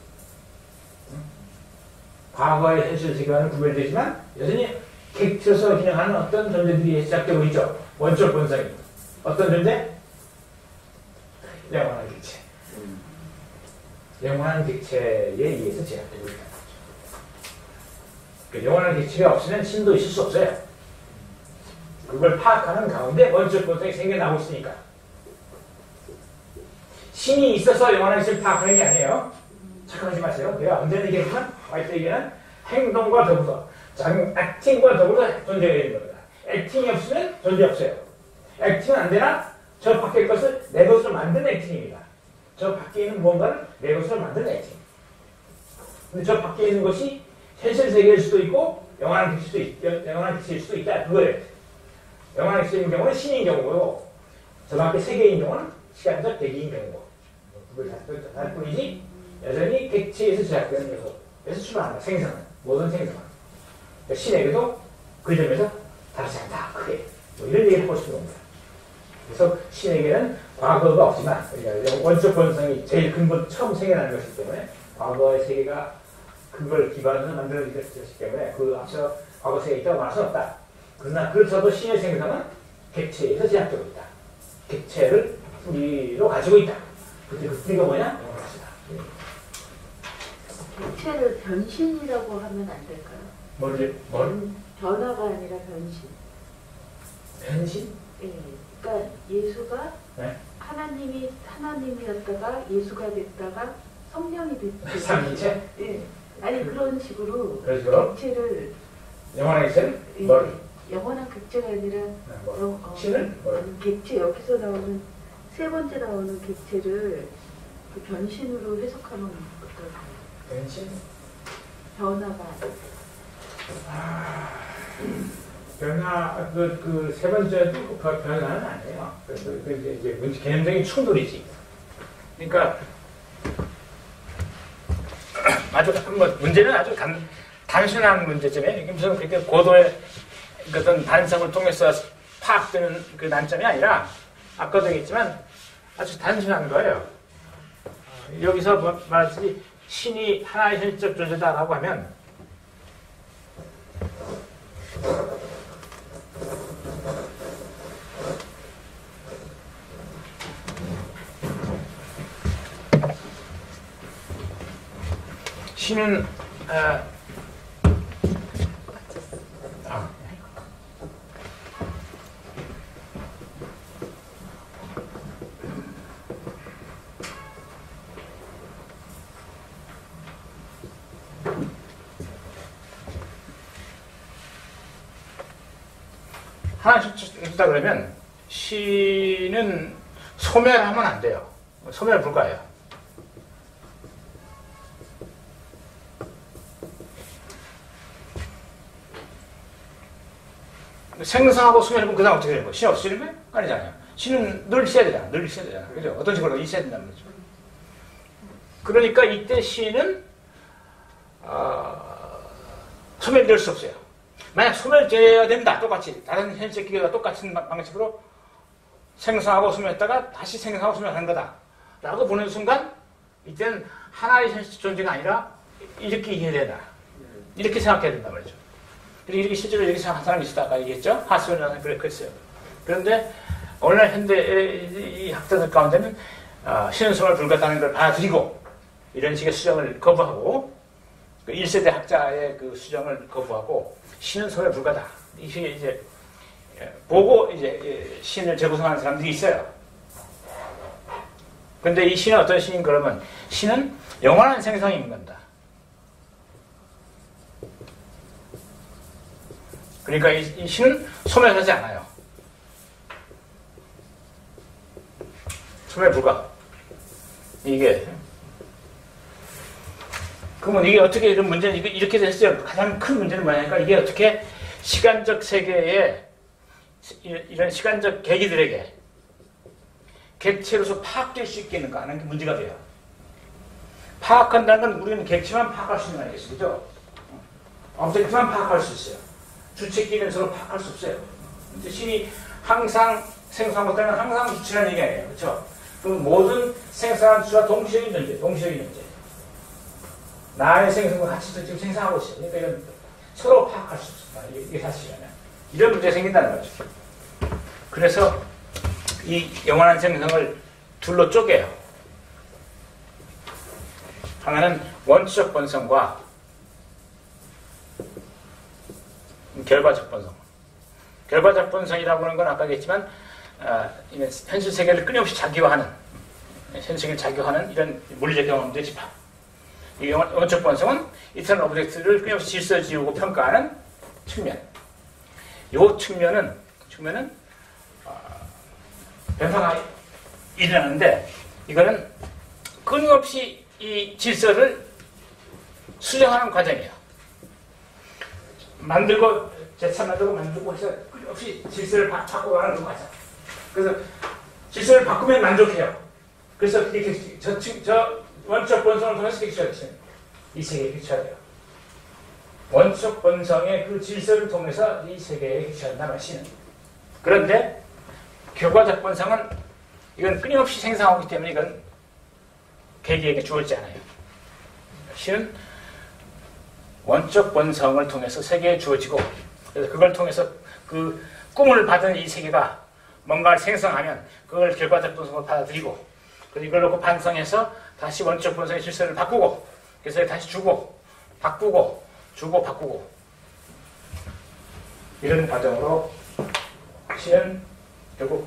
과거의 현실 세계와는 구별되지만 여전히 객체로서 기능하는 어떤 존재들이 제작되고 있죠. 원적 본성이. 어떤 존재? 영원한 객체. 영원한 객체에 의해서 제작되고 있다. 그 영원한 객체가 없으면 신도 있을 수 없어요. 그걸 파악하는 가운데 원적 본성이 생겨나고 있으니까. 신이 있어서 영원한 객체를 파악하는 게 아니에요. 착각하지 마세요. 내가 언제 얘기했지만 화이트 얘기는 행동과 더불어 장, 액팅과 더불어 존재가 있는 겁니다. 액팅이 없으면 존재 없어요. 액팅은 안 되나? 저 밖의 것을 내 것으로 만드는 액팅입니다. 저 밖에 있는 무언가를 내 것으로 만드는 액팅. 근데 저 밖에 있는 것이 현실 세계일 수도 있고 영원한 객체일 수도, 있, 영원한 객체일 수도 있다. 그거예요. 영원한 객체인 경우는 신인 경우고 저 밖에 세계인 경우는 시간적 대기인 경우고 그걸 다 뿐이지 여전히 객체에서 제작되는 요소에서 출발한다. 생성은 모든 생성은 그러니까 신에게도 그 점에서 다르지 않다. 크게 뭐 이런 얘기를 하고 싶은 겁니다. 그래서 신에게는 과거가 없지만 그러니까 원적 본성이 제일 근본 처음 생겨나는 것이기 때문에 과거의 세계가 그걸 기반으로 만들어지기 때문에 그 앞서 과거 세계에 있다고 말할 수 없다. 그러나 그렇다도 신의 생성은 객체에서 제작되고 있다. 객체를 뿌리로 가지고 있다. 그때 그 뿌리가 뭐냐? 객체를 변신이라고 하면 안 될까요? 뭘? 뭘? 변화가 아니라 변신. 변신? 예. 그러니까 예수가 네? 하나님이 하나님이었다가 예수가 됐다가 성령이 됐다. 삼위체? 예. 아니 그런 식으로 그래서 객체를 영원한 객체는 예. 뭘? 영원한 객체가 아니라 뭐, 영, 어, 신은 뭘? 아니, 객체 여기서 나오는 세 번째 나오는 객체를 그 변신으로 해석하면 어떨까요? 변신? 변화가 아, 변화, 그, 그, 세 번째도 그 변화는 아니에요. 그, 그, 그 이제, 이제 문제, 개념적인 충돌이지. 그러니까, 아주, 뭐, 문제는 아주 단, 단순한 문제점이에요. 이게 무슨 그렇게 고도의 어떤 반성을 통해서 파악되는 그 난점이 아니라, 아까도 얘기했지만, 아주 단순한 거예요. 여기서 뭐, 말하듯이, 신이 하나의 현실적 존재다라고 하면, 신은 아, 아, 하나씩 주다 그러면 신은 소멸하면 안 돼요. 소멸 불가해요. 생성하고 소멸하면 그 다음 어떻게 되는 거예요? 신이 없어지는 거예요? 아니잖아요. 신은 늘 있어야 되잖아. 늘 있어야 되잖아. 그죠? 어떤 식으로 있어야 된다는 거죠. 그러니까 이때 신은 어, 소멸될 수 없어요. 만약 소멸돼야 된다. 똑같이. 다른 현실 기계가 똑같은 방식으로 생성하고 소멸했다가 다시 생성하고 소멸하는 거다. 라고 보는 순간 이때는 하나의 현실 존재가 아니라 이렇게 이해해야 된다. 이렇게 생각해야 된단 말이죠. 그리고 이렇게 실제로 이렇게 생각한 사람이 있었다. 아까 얘기했죠? 하스원이라는 그랬어요. 그런데 오늘날 현대의 이 학자들 가운데는 어, 신은 소멸 불가다는 걸 받아들이고 이런 식의 수정을 거부하고 그 일 세대 학자의 그 수정을 거부하고 신은 소멸 불가다. 이게 이제 보고 이제 신을 재구성하는 사람들이 있어요. 근데 이 신은 어떤 신인 그러면 신은 영원한 생성인 겁니다. 그러니까 이, 이 신은 소멸하지 않아요. 소멸 불가. 이게 그러면 이게 어떻게 이런 문제는 이렇게 됐어요. 가장 큰 문제는 뭐냐니까 이게 어떻게 시간적 세계에 이런 시간적 계기들에게 객체로서 파악될 수 있겠는가 하는 게 문제가 돼요. 파악한다는 건 우리는 객체만 파악할 수 있는 거 아니겠어요? 그죠? 오브젝트만 파악할 수 있어요. 주체끼리는 서로 파악할 수 없어요. 근데 신이 항상 생성한 것들은 항상 수치라는 얘기 아니에요. 그렇죠? 그 모든 생성한 수와 동시적인 존재, 동시적인 존재. 나의 생성과 같이 지금 생성하고 있어요. 그러니까 이건 서로 파악할 수 없습니다. 이게, 이게 사실이잖아요. 이런 문제가 생긴다는 거죠. 그래서 이 영원한 생성을 둘로 쪼개요. 하나는 원초적 본성과 결과적 본성. 결과적 본성이라고 하는 건 아까 얘기했지만 어, 현실 세계를 끊임없이 자기화하는, 현실 세계를 자기화하는 이런 물리적 경험들의 집합. 이 원초적 본성은 이터널 오브젝트를 끊임없이 질서 지우고 평가하는 측면. 이 측면은 측면은 어, 변화가 일어나는데 이거는 끊임없이 이 질서를 수정하는 과정이에요. 만들고 재차 만들고 만들고 해서 끊임없이 질서를 바, 바꿔가는 그 과정. 그래서 질서를 바꾸면 만족해요. 그래서 이렇게 저, 저 원초적 본성을 통해서 객체화돼요. 이 세계에 객체화돼요. 원초적 본성의 그 질서를 통해서 이 세계에 객체화된다는 신은. 그런데 결과적 본성은 이건 끊임없이 생성하기 때문에 이건 개개에게 주어지지 않아요. 신은 원적 본성을 통해서 세계에 주어지고, 그래서 그걸 통해서 그 꿈을 받은 이 세계가 뭔가를 생성하면 그걸 결과적 본성으로 받아들이고, 그리고 이걸 놓고 반성해서 다시 원적 본성의 질서를 바꾸고, 그래서 다시 주고 바꾸고 주고 바꾸고, 이런 과정으로 신은 결국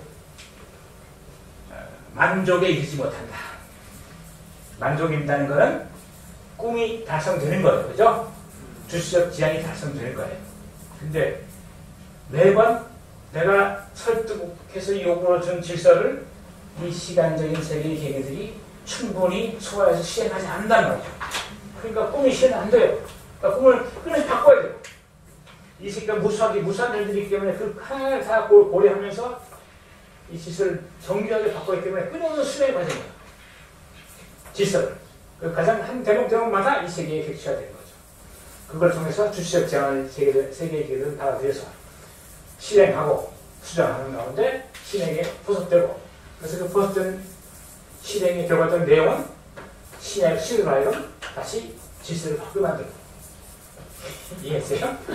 만족에 이르지 못한다. 만족이 있다는 것은 꿈이 달성되는 거예요. 그죠? 주시적 지향이 달성되는 거예요. 근데 매번 내가 설득해서 요구로 준 질서를 이 시간적인 세계의 개개들이 충분히 소화해서 실행하지 않는다는 거죠. 그러니까 꿈이 실행 안 돼요. 그러니까 꿈을 끊임없이 바꿔야 돼요. 이 새끼가 무수하게 무수한 일들이기 때문에 그 하나를 다 고려하면서 이 질서를 정교하게 바꾸기 때문에 끊임없는 수행의 과정이에요. 질서를. 그 가장 한 대목 대목마다 이 세계의 객체가 되는 거죠. 그걸 통해서 주시적 제한을 세계, 세계의 길을 받아들여서 실행하고 수정하는 가운데 신에게 포섭되고, 그래서 그 포섭된 실행의 결과적인 내용은 신의 신으로 하여금 다시 질서를 바꾸게 만들고. 이해했어요?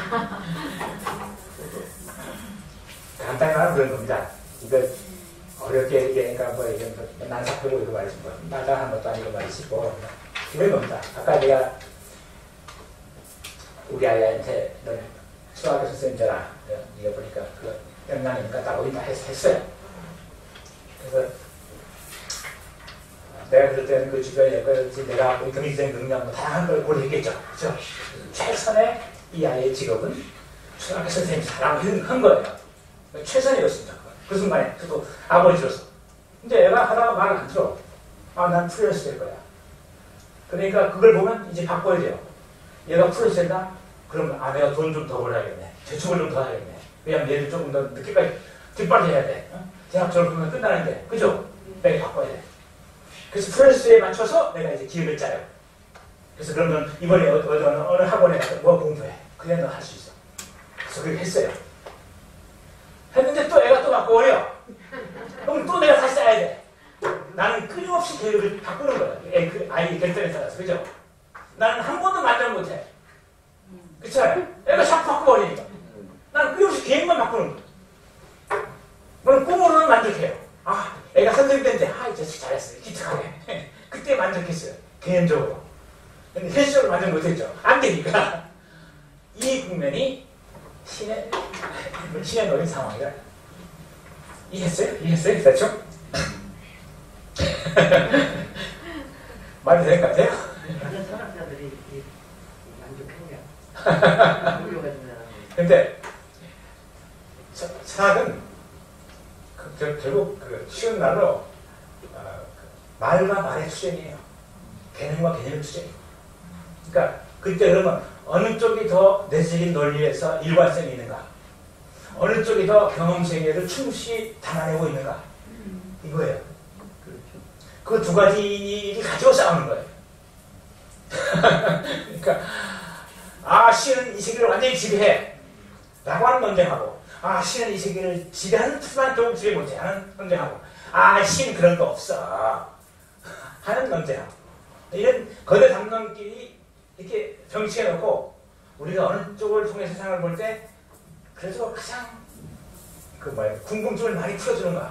간단히 말하면 그런 겁니다. 이걸 어렵게 얘기하니까 뭐 이런 거 난사하고 이거 말이지 뭐 나다한 것도 아니고 말이지 뭐 그런 겁니다. 아까 내가 우리 아이한테 넌 수학에서 쌤잖아. 이거 보니까 그 영양이니까 딱 어디다 했어요. 그래서 내가 그럴 때는 그 주변에 내가 우리 경제적인 능력 뭐 다양한 걸 고려했겠죠. 그렇죠? 최선의 이 아이의 직업은 초등학교 선생님 사랑을 한 거예요. 최선이었습니다. 그 순간에 저도 아버지로서. 근데 애가 하다가 말을 안 들어. 아, 난 프리랜서 될 거야. 그러니까 그걸 보면 이제 바꿔야 돼요. 얘가 프리랜서 된다? 그러면 아, 내가 돈 좀 더 벌어야겠네. 저축을 좀 더 해야겠네. 왜냐면 얘를 조금 더 늦게까지 뒷발이 해야 돼. 어? 대학 졸업하면 끝나는데. 그죠? 내가 바꿔야 돼. 그래서 프리랜서에 맞춰서 내가 이제 기획을 짜요. 그래서 그러면 이번에 어느, 어느, 어느 학원에 가서 뭐 공부해. 그래, 너 할 수 있어. 그래서 그렇게 했어요. 했는데 또 애가 또 바꿔버려. 그럼 또 내가 다시 짜야 돼. 나는 끊임없이 계획을 바꾸는 거야. 애, 그 아이 결정에 따라서. 그죠? 나는 한 번도 만족 못해. 그쵸? 애가 자꾸 바꿔버리니까. 나는 끊임없이 계획만 바꾸는 거야. 물론 꿈으로는 만족해요. 아, 애가 선생님 됐는데, 아, 이 자식 잘했어요. 기특하게. 그때 만족했어요. 개인적으로. 근데 현실적으로 만족 못했죠. 안 되니까. 이 국면이 신의, 신의 노린 상황이라. 이해했어요? 이해했어요? 대충? 말이 될 것 같아요? 다른 철학자들이 만족했냐? 근데, 철학은 그, 저, 결국 그 쉬운 말로 어, 그 말과 말의 투쟁이에요. 개념과 개념의 투쟁이에요. 그러니까 그때 그러면 어느 쪽이 더 내세적인 논리에서 일관성이 있는가? 어느 쪽이 더 경험 세계를 충실히 담아내고 있는가? 이거예요. 그 두 가지를 가지고 싸우는 거예요. 그러니까 아, 신은 이 세계를 완전히 지배해 라고 하는 논쟁하고, 아, 신은 이 세계를 지배하는 특수한 동지에 못지않은 논쟁하고, 아, 신 그런 거 없어 하는 논쟁하고, 이런 거대 담론끼리 이렇게 정치해 놓고 우리가 어느 쪽을 통해 세상을 볼 때 그래서 가장 그 뭐야 궁금증을 많이 풀어주는 거야.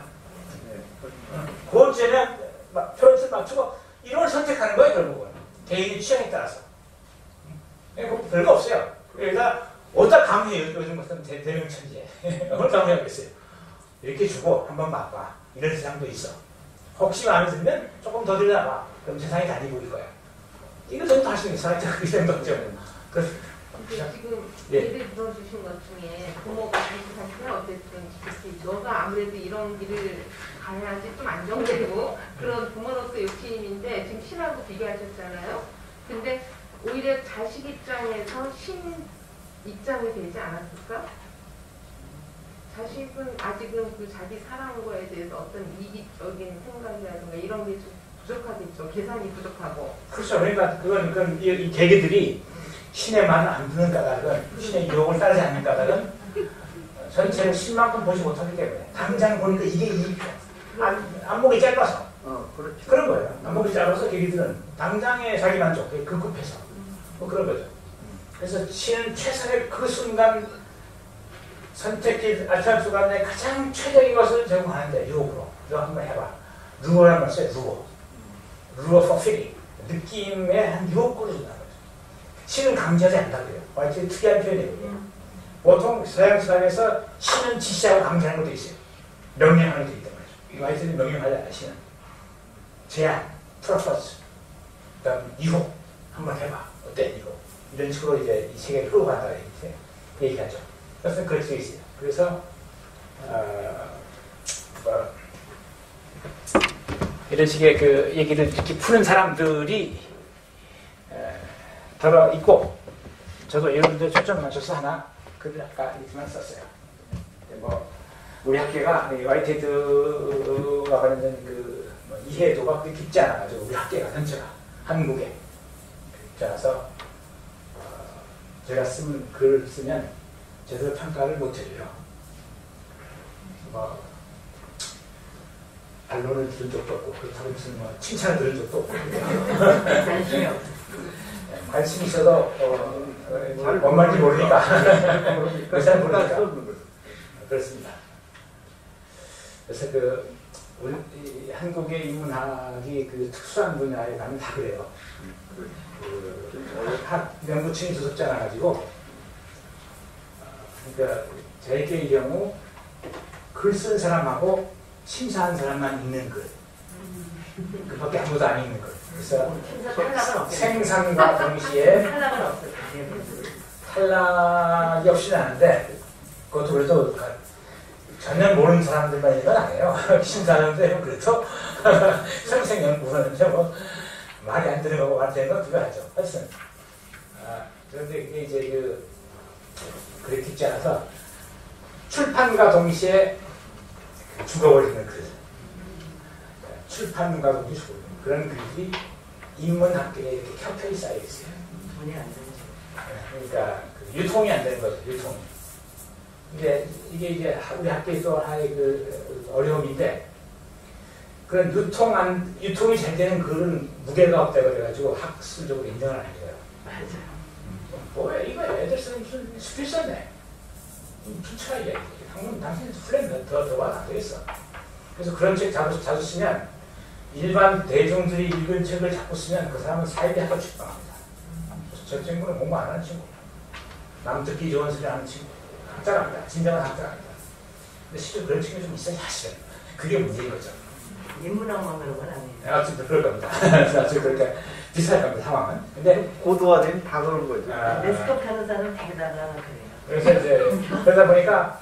그 주제는 막 표현을 맞추고 이론을 선택하는 거예요. 결국은 개인의 취향에 따라서. 뭐 별거 없어요. 그러니까 어디다 감히 요즘 같은 대명천지에 뭘 감히하겠어요. 이렇게 주고 한번 봐봐. 이런 세상도 있어. 혹시 마음에 들면 조금 더 들여다봐. 그럼 세상이 달리 보일 거야. 이거 전부 할 수 있는 사회적 의견도 없죠. 근데 지금 예. 예를 들어주신 것 중에 부모가 자식한테 어쨌든 특히 너가 아무래도 이런 길을 가야지 좀 안정되고 그런 부모로서 욕심인데 지금 신하고 비교하셨잖아요. 근데 오히려 자식 입장에서 신 입장이 되지 않았을까? 자식은 아직은 그 자기 사랑한 거에 대해서 어떤 이기적인 생각이라든가 이런 게 좀 부족하겠죠. 계산이 부족하고. 그렇죠. 그러니까 그건, 그건 이, 이 계기들이 신의 말을 안 듣는 까닭은, 신의 유혹을 따르지 않는 까닭은 전체를 신만큼 보지 못하기 때문에 당장 보니까 이게 이 안, 안목이 짧아서 어, 그렇죠. 그런 거예요. 안목이 짧아서 계기들은 당장의 자기 만족, 급급해서 뭐 그런 거죠. 그래서 신은 최선의 그 순간 선택지 알тер나티브가 내 가장 최적인 것을 제공하는데 유혹으로 이거 한번 해봐. 루어란 말 써요. 루어. 루어 for feeling. 느낌의 한 유혹구를 준다는 거죠. 신은 강제하지 않다고요. 완전히 특이한 표현이거든요. 보통 서양 신학에서 신은 지시하고 강제하는 것도 있어요. 명령하는 것도 있단 말이죠. 와이트는 명령하지 않아요. 신은 제안, 프로포즈, 그다음 유혹 한번 해봐. 어때 이거? 이런 식으로 이제 이 세계를 흘러간다 이렇게 얘기하죠. 그래서 그럴 수 있어요. 그래서 어, 뭐, 이런 식의 그 얘기를 이렇게 푸는 사람들이 에, 들어 있고, 저도 이런 데 초점 맞춰서 하나 글을 아까 이렇게만 썼어요. 뭐 우리 학계가 와이테드와 관련된 그 뭐 이해도가 그렇게 깊지 않아가지고 우리 학계가 전체가 한국에 깊지 않아서 어, 제가 쓴 글을 쓰면 제대로 평가를 못 해줘요. 뭐 반론을 들은 적도 없고 그렇다고 무슨 뭐 칭찬을 들은 적도 없고 관심이 없어. 관심이 있어도 어, 어, 뭔 말인지 모르니까 잘 모르니까 그렇습니다. 그래서 그 우리 이 한국의 인문학이 그 특수한 분야에 가면 다 그래요. 그 학 연구층이 두섭지 않아가지고 그러니까 제게의 경우 글 쓴 사람하고 심사한 사람만 읽는 글. 그밖에 아무도 안 읽는 글. 그래서 생산과 동시에 탈락은 없어요. 탈락이 없이는 않은데 그것도 그래도 전혀 모르는 사람들만 있는 건 아니에요. 심사하는데 그래도 생생연구하는데 뭐 말이 안 되는 거고 말 되는 건 그거 하죠. 하여튼 아, 그런데 이게 이제 그 그렇게 깊지 않아서 출판과 동시에 죽어버리는 글, 출판과 동시에 죽어버리는 그런 글들이 인문학계에 이렇게 켜켜이 쌓여 있어요. 돈이 안 되는 그러니까 그 유통이 안 되는 거죠. 유통이. 근데 이게 이제 우리 학계의 또 하나의 그 어려움인데 그런 유통 안 유통이 잘 되는 글은 무게가 없다고 그래가지고 학술적으로 인정을 안 해줘요. 맞아요. 뭐야 이거 애들 쓰는 무슨 스피드 썼네. 춘추하게 당신 당신 플랜 더더 봐 안 되겠어. 그래서 그런 책 자주 자주 쓰면 일반 대중들이 읽은 책을 자꾸 쓰면 그 사람은 사이비학을 출판합니다. 저 친구는 공부 안 하는 친구, 남 듣기 좋은 소리 하는 친구, 학자랍니다. 진정한 학자랍니다. 근데 실제로 그런 친구 좀 있어요 사실은. 그게 문제인 거죠. 인문학만 그런 건 아니에요. 어쨌든 그럴 겁니다. 어쨌든 그렇게 비슷할 겁니다 상황은. 근데 고도화되면 다 그런 거죠. 아, 레스토 변호사는 대단하나 그래요. 그래서 이제 그러다 보니까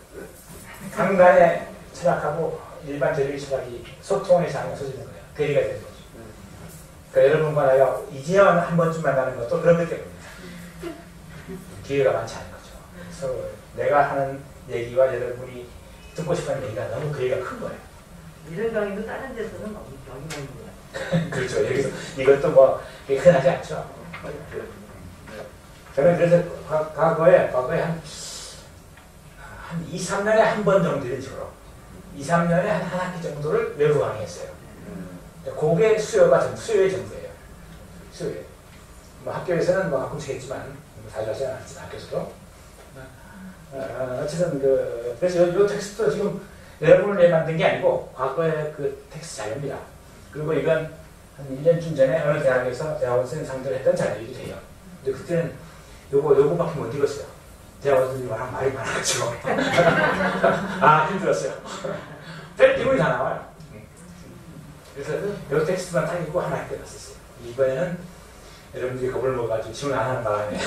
강단의 철학하고 일반哲学 철학이 소통의 장에 서지는 거예요. 괴리가 되는 거죠. 그러니까 여러분과 내가 이제야 한 번쯤 만나는 것도 그런 것 때문입니다. 기회가 많지 않은 거죠. 그래서 내가 하는 얘기와 여러분이 듣고 싶은 얘기가 너무 괴리가 큰 거예요. 이런 강의도 다른 데서는 여기 먹는 거예요. 그렇죠. 여기서 이것도 뭐 흔하지 않죠. 저는 그래서 과, 과거에 과거에 한 한 이, 삼 년에 한 번 정도 이런 식으로 이, 삼 년에 한 한 학기 정도를 외부 강의했어요. 그게 수요가 전, 수요의 전부예요. 수요에. 뭐 학교에서는 뭐 가끔씩 했지만 뭐 자주 하지 않았지만 학교에서도. 어, 어쨌든 그 그래서 요, 요 텍스트도 지금 여러분을 위해 만든 게 아니고 과거의 그 텍스트 자료입니다. 그리고 이건 한 일 년쯤 전에 어느 대학에서 대학원생 상대를 했던 자료이기도 해요. 근데 그때는 요거 요거밖에 못 읽었어요. 대학원생이 막 말이 많아가지고 아 힘들었어요. 별 기분이 다 나와요. 그래서 요 텍스트만 딱 읽고 하나 끝났었어요. 이번에는 여러분들이 겁을 먹어가지고 질문 안 하는 바람에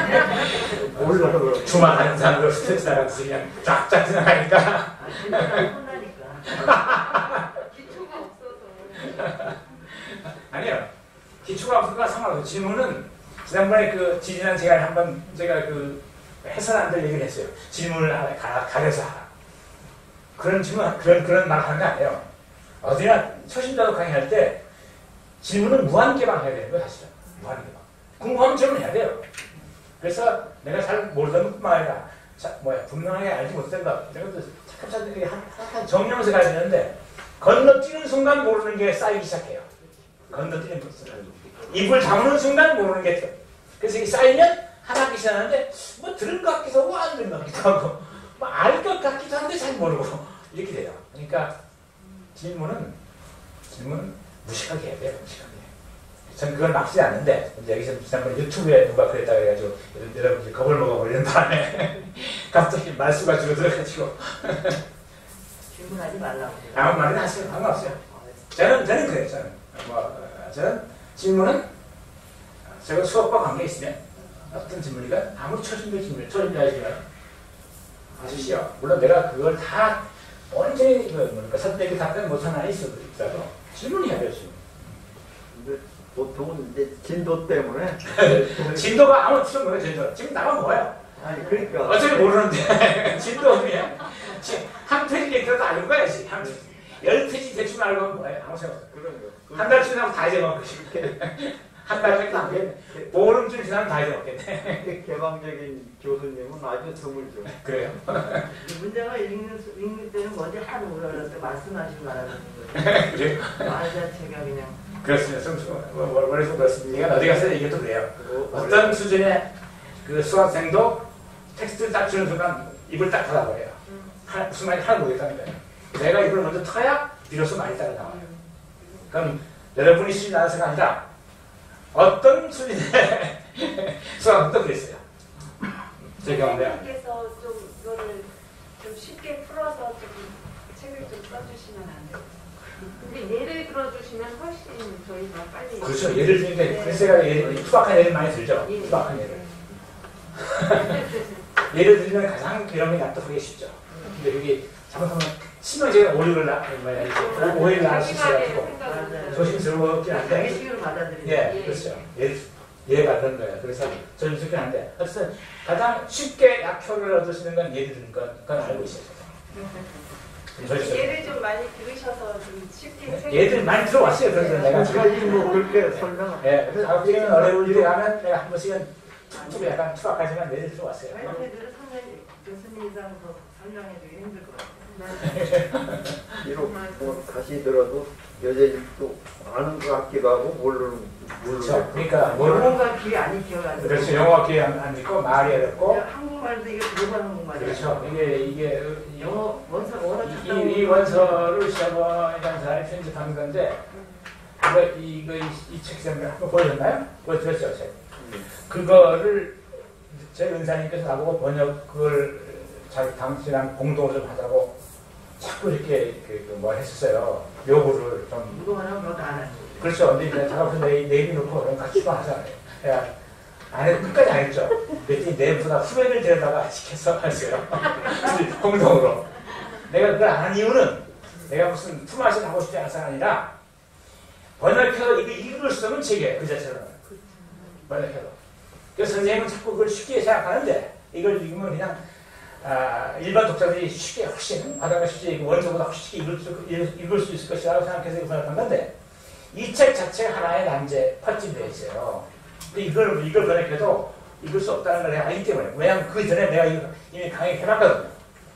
뭘 주만 하는 사람으로 스트레스 나가서 그냥 쫙쫙 지나가니까 아, 진짜 혼나니까. 기초가 없어서. 아니요. 기초가 없으니까 상관없어요. 질문은 지난번에 그 지지난 시간에 한번 제가 그 해서는 안 될 얘기를 했어요. 질문을 하나 가, 가려서 하라. 그런 질문, 그런, 그런 말 하는 거 아니에요. 어디나 초심자도 강의할 때 질문은 무한개방해야 되는 거예요, 사실은. 무한개방. 궁금하면 질문해야 돼요. 그래서 내가 잘 모르던 것뿐만 아니라, 자, 뭐야, 분명하게 알지 못했던 것, 이런 것도 차근차근히 한, 한 정리하면서 가야 되는데, 건너뛰는 순간 모르는 게 쌓이기 시작해요. 건너뛰는 순간. 입을 다무는 순간 모르는 게 돼요. 그래서 이게 쌓이면 하나 기시하는데, 뭐 들은 것 같기도 하고, 안 들은 것 같기도 하고, 뭐 알 것 같기도 한데 잘 모르고, 이렇게 돼요. 그러니까, 질문은, 질문은 무식하게 해야 돼요, 무식하게. 전 그걸 막지 않는데, 이제 여기서 지난번에 유튜브에 누가 그랬다 그래가지고, 여러분들이 겁을 먹어버리는 바람에, 갑자기 말수가 줄어들어가지고. 질문하지 말라고. 아무 말이나 하세요. 상관없어요. 저는, 저는 그래요, 저는. 뭐, 저는 질문은, 제가 수업과 관계 있으면, 어떤 질문이건 아무리 초심자 질문, 초심자이지만, 아시죠? 물론 내가 그걸 다, 완전히, 그, 뭐니까, 선택이 답변 못하는 아이 있어도, 질문해야 돼요, 질문. 근데 보통은 이제 진도 때문에 진도가 아무 뜻도 모르요 진도. 지금 나만 뭐예요? 아니 그러니까 어차피 모르는데 진도 어디야? 한 페이지 얘기라도 알고 가야지. 한 페이지. 열 페이지 대충 알고 하면 뭐예요? 아무 생각 없어. 그런 거. 한 달 지나면 다 잊어먹을 것이. 한 달밖에 안 되겠네. 보름쯤 지나면 다 잊어먹겠네. 개방적인 교수님은 아주 드물죠. 그래요? 문제가 읽는, 수- 읽는 때는 먼저 하는 우려를 때 말씀하시고 말하는 거예요. 그래요? 말 자체가 그냥. 그렇습니다. 좀, 뭐, 뭐, 뭐래서 그렇습니다. 어디 가서 얘기해도 그래요. 어떤 수준의 그 수학생도 텍스트를 딱 주는 순간 입을 딱 닫아버려요. 하, 무슨 말인지 하나도 모르겠다는 거예요. 내가 입을 먼저 터야 비로소 말이 따라 나와요. 그럼 여러분이 수준이 나서가 아니라 어떤 수준의 수학도 그랬어요. 제 경험에요. 선생님께서 좀 이거를 좀 쉽게 풀어서 좀 책을 좀 써주시면 안 돼요? 근데 예를 들어주시면 훨씬 저희가 빨리. 그렇죠. 예를 들면, 그래서 제가 예를, 투박한 예를 많이 들죠. 예. 투박한 예를. 예를 들면 가장 이런 게 납득하기 쉽죠. 근데 여기 잘못하면 치면 제가 오류를 나, 뭐야, 이렇게 오해를 낳을 수 있어가지고 맞아요. 조심스러웠긴 한데. 자기식으로 받아들이는. 예, 그렇죠. 예, 예가 안 되는 거예요. 그래서 조심스럽긴 한데. 어쨌든 가장 쉽게 약효를 얻으시는 건 예를 드는 건, 그건 알고 있어요. 예를 좀 많이 들으셔서 좀 쉽게 책 얘들 많이 들어왔어요. 그래서 내가 지금. 지금까지 뭐 그렇게 설명. 예, 그래서 아버지는 어려울 때 가면 내가 한 번씩은 툭툭 약간 투박하지만 내일 들어왔어요. 애들은 선생님, 교수님 이상 더 설명해주기 힘들 것 같아요. 비록 뭐 다시 들어도 여전히 또 아는 것 같기도 하고 모르는 그렇죠. 모르는. 그러니까 모르는 영어가 귀에 안 익혀가지고. 그렇죠. 영어가 귀에 안, 안 있고 말이 어렵고. 한국말도 이게 global 한국말이에요. 그렇죠. 이게 이게 영어 원서 워낙 이, 이, 이 원서를 시험원이라는 사람이 편집한 건데 이거 이거 이책 때문에 한번 보셨나요? 보여드렸죠, 책. 그거를 제 은사님께서 나보고 번역을 잘 당신이랑 공동으로 좀 하자고 자꾸 이렇게 그, 뭐 했었어요. 요구를 좀. 이거 하나 그거 다안 하죠. 그렇죠. 근데 이제 작업실 내, 내비놓고 그럼 같이 하잖아요. 야, 안 해도 끝까지 안 했죠. 그랬더니 내부보다 후배를 데려다가 시켜서 했어요. 공동으로. 내가 그걸 안 한 이유는 내가 무슨 품앗이를 하고 싶지 않아서가 아니라 번역해서 이거 읽을 수 없는 책이에요. 그 자체로는. 번역해도. 그래서 선생님은 자꾸 그걸 쉽게 생각하는데 이걸 읽으면 그냥 아, 일반 독자들이 쉽게 훨씬 받아가 쉽게 원서보다 훨씬 쉽게 읽을 수, 읽을 수 있을 것이라고 생각해서 번역한 건데 이 책 자체가 하나의 난제, 퍼짐되어 있어요. 근데 이걸, 이걸 번역해도 읽을 수 없다는 걸 내가 알기 때문에. 왜냐하면 그 전에 내가 이미 강의 해봤거든요.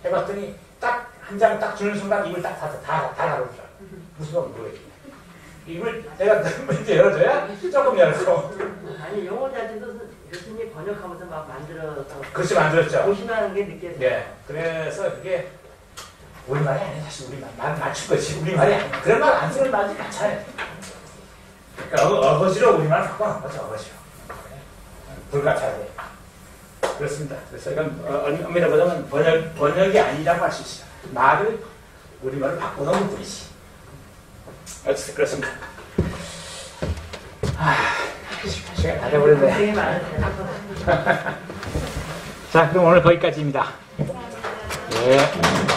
해봤더니 딱 한 장 딱 주는 순간 입을 딱 닫아, 다, 다 닫아버려. 무슨 건 뭐예요? 입을 내가 먼저 열어줘야 조금 열고. 아니 영어 자체도 교수님 번역하면서 막 만들어서 글씨 만들었죠. 고심하는 게 느껴져요. 네. 그래서 그게 우리말이 아니야. 사실 우리말. 말 맞출 거지. 우리말이 아니야. 그런 말 안 쓰는 말이 많잖아요. 그러니까 어, 어거지로 우리말 바꿔놓은 거죠. 어거지로. 불같아야 돼. 그렇습니다. 그래서 이건 어, 엄밀히 보자면 번역, 번역이 아니라고 할 수 있어요. 말을 우리말을 바꿔놓은 뿐이지. 어쨌든 그렇습니다. 아, 시간 다 돼버렸네. 되게 많으세요. 자, 그럼 오늘 거기까지입니다. 예.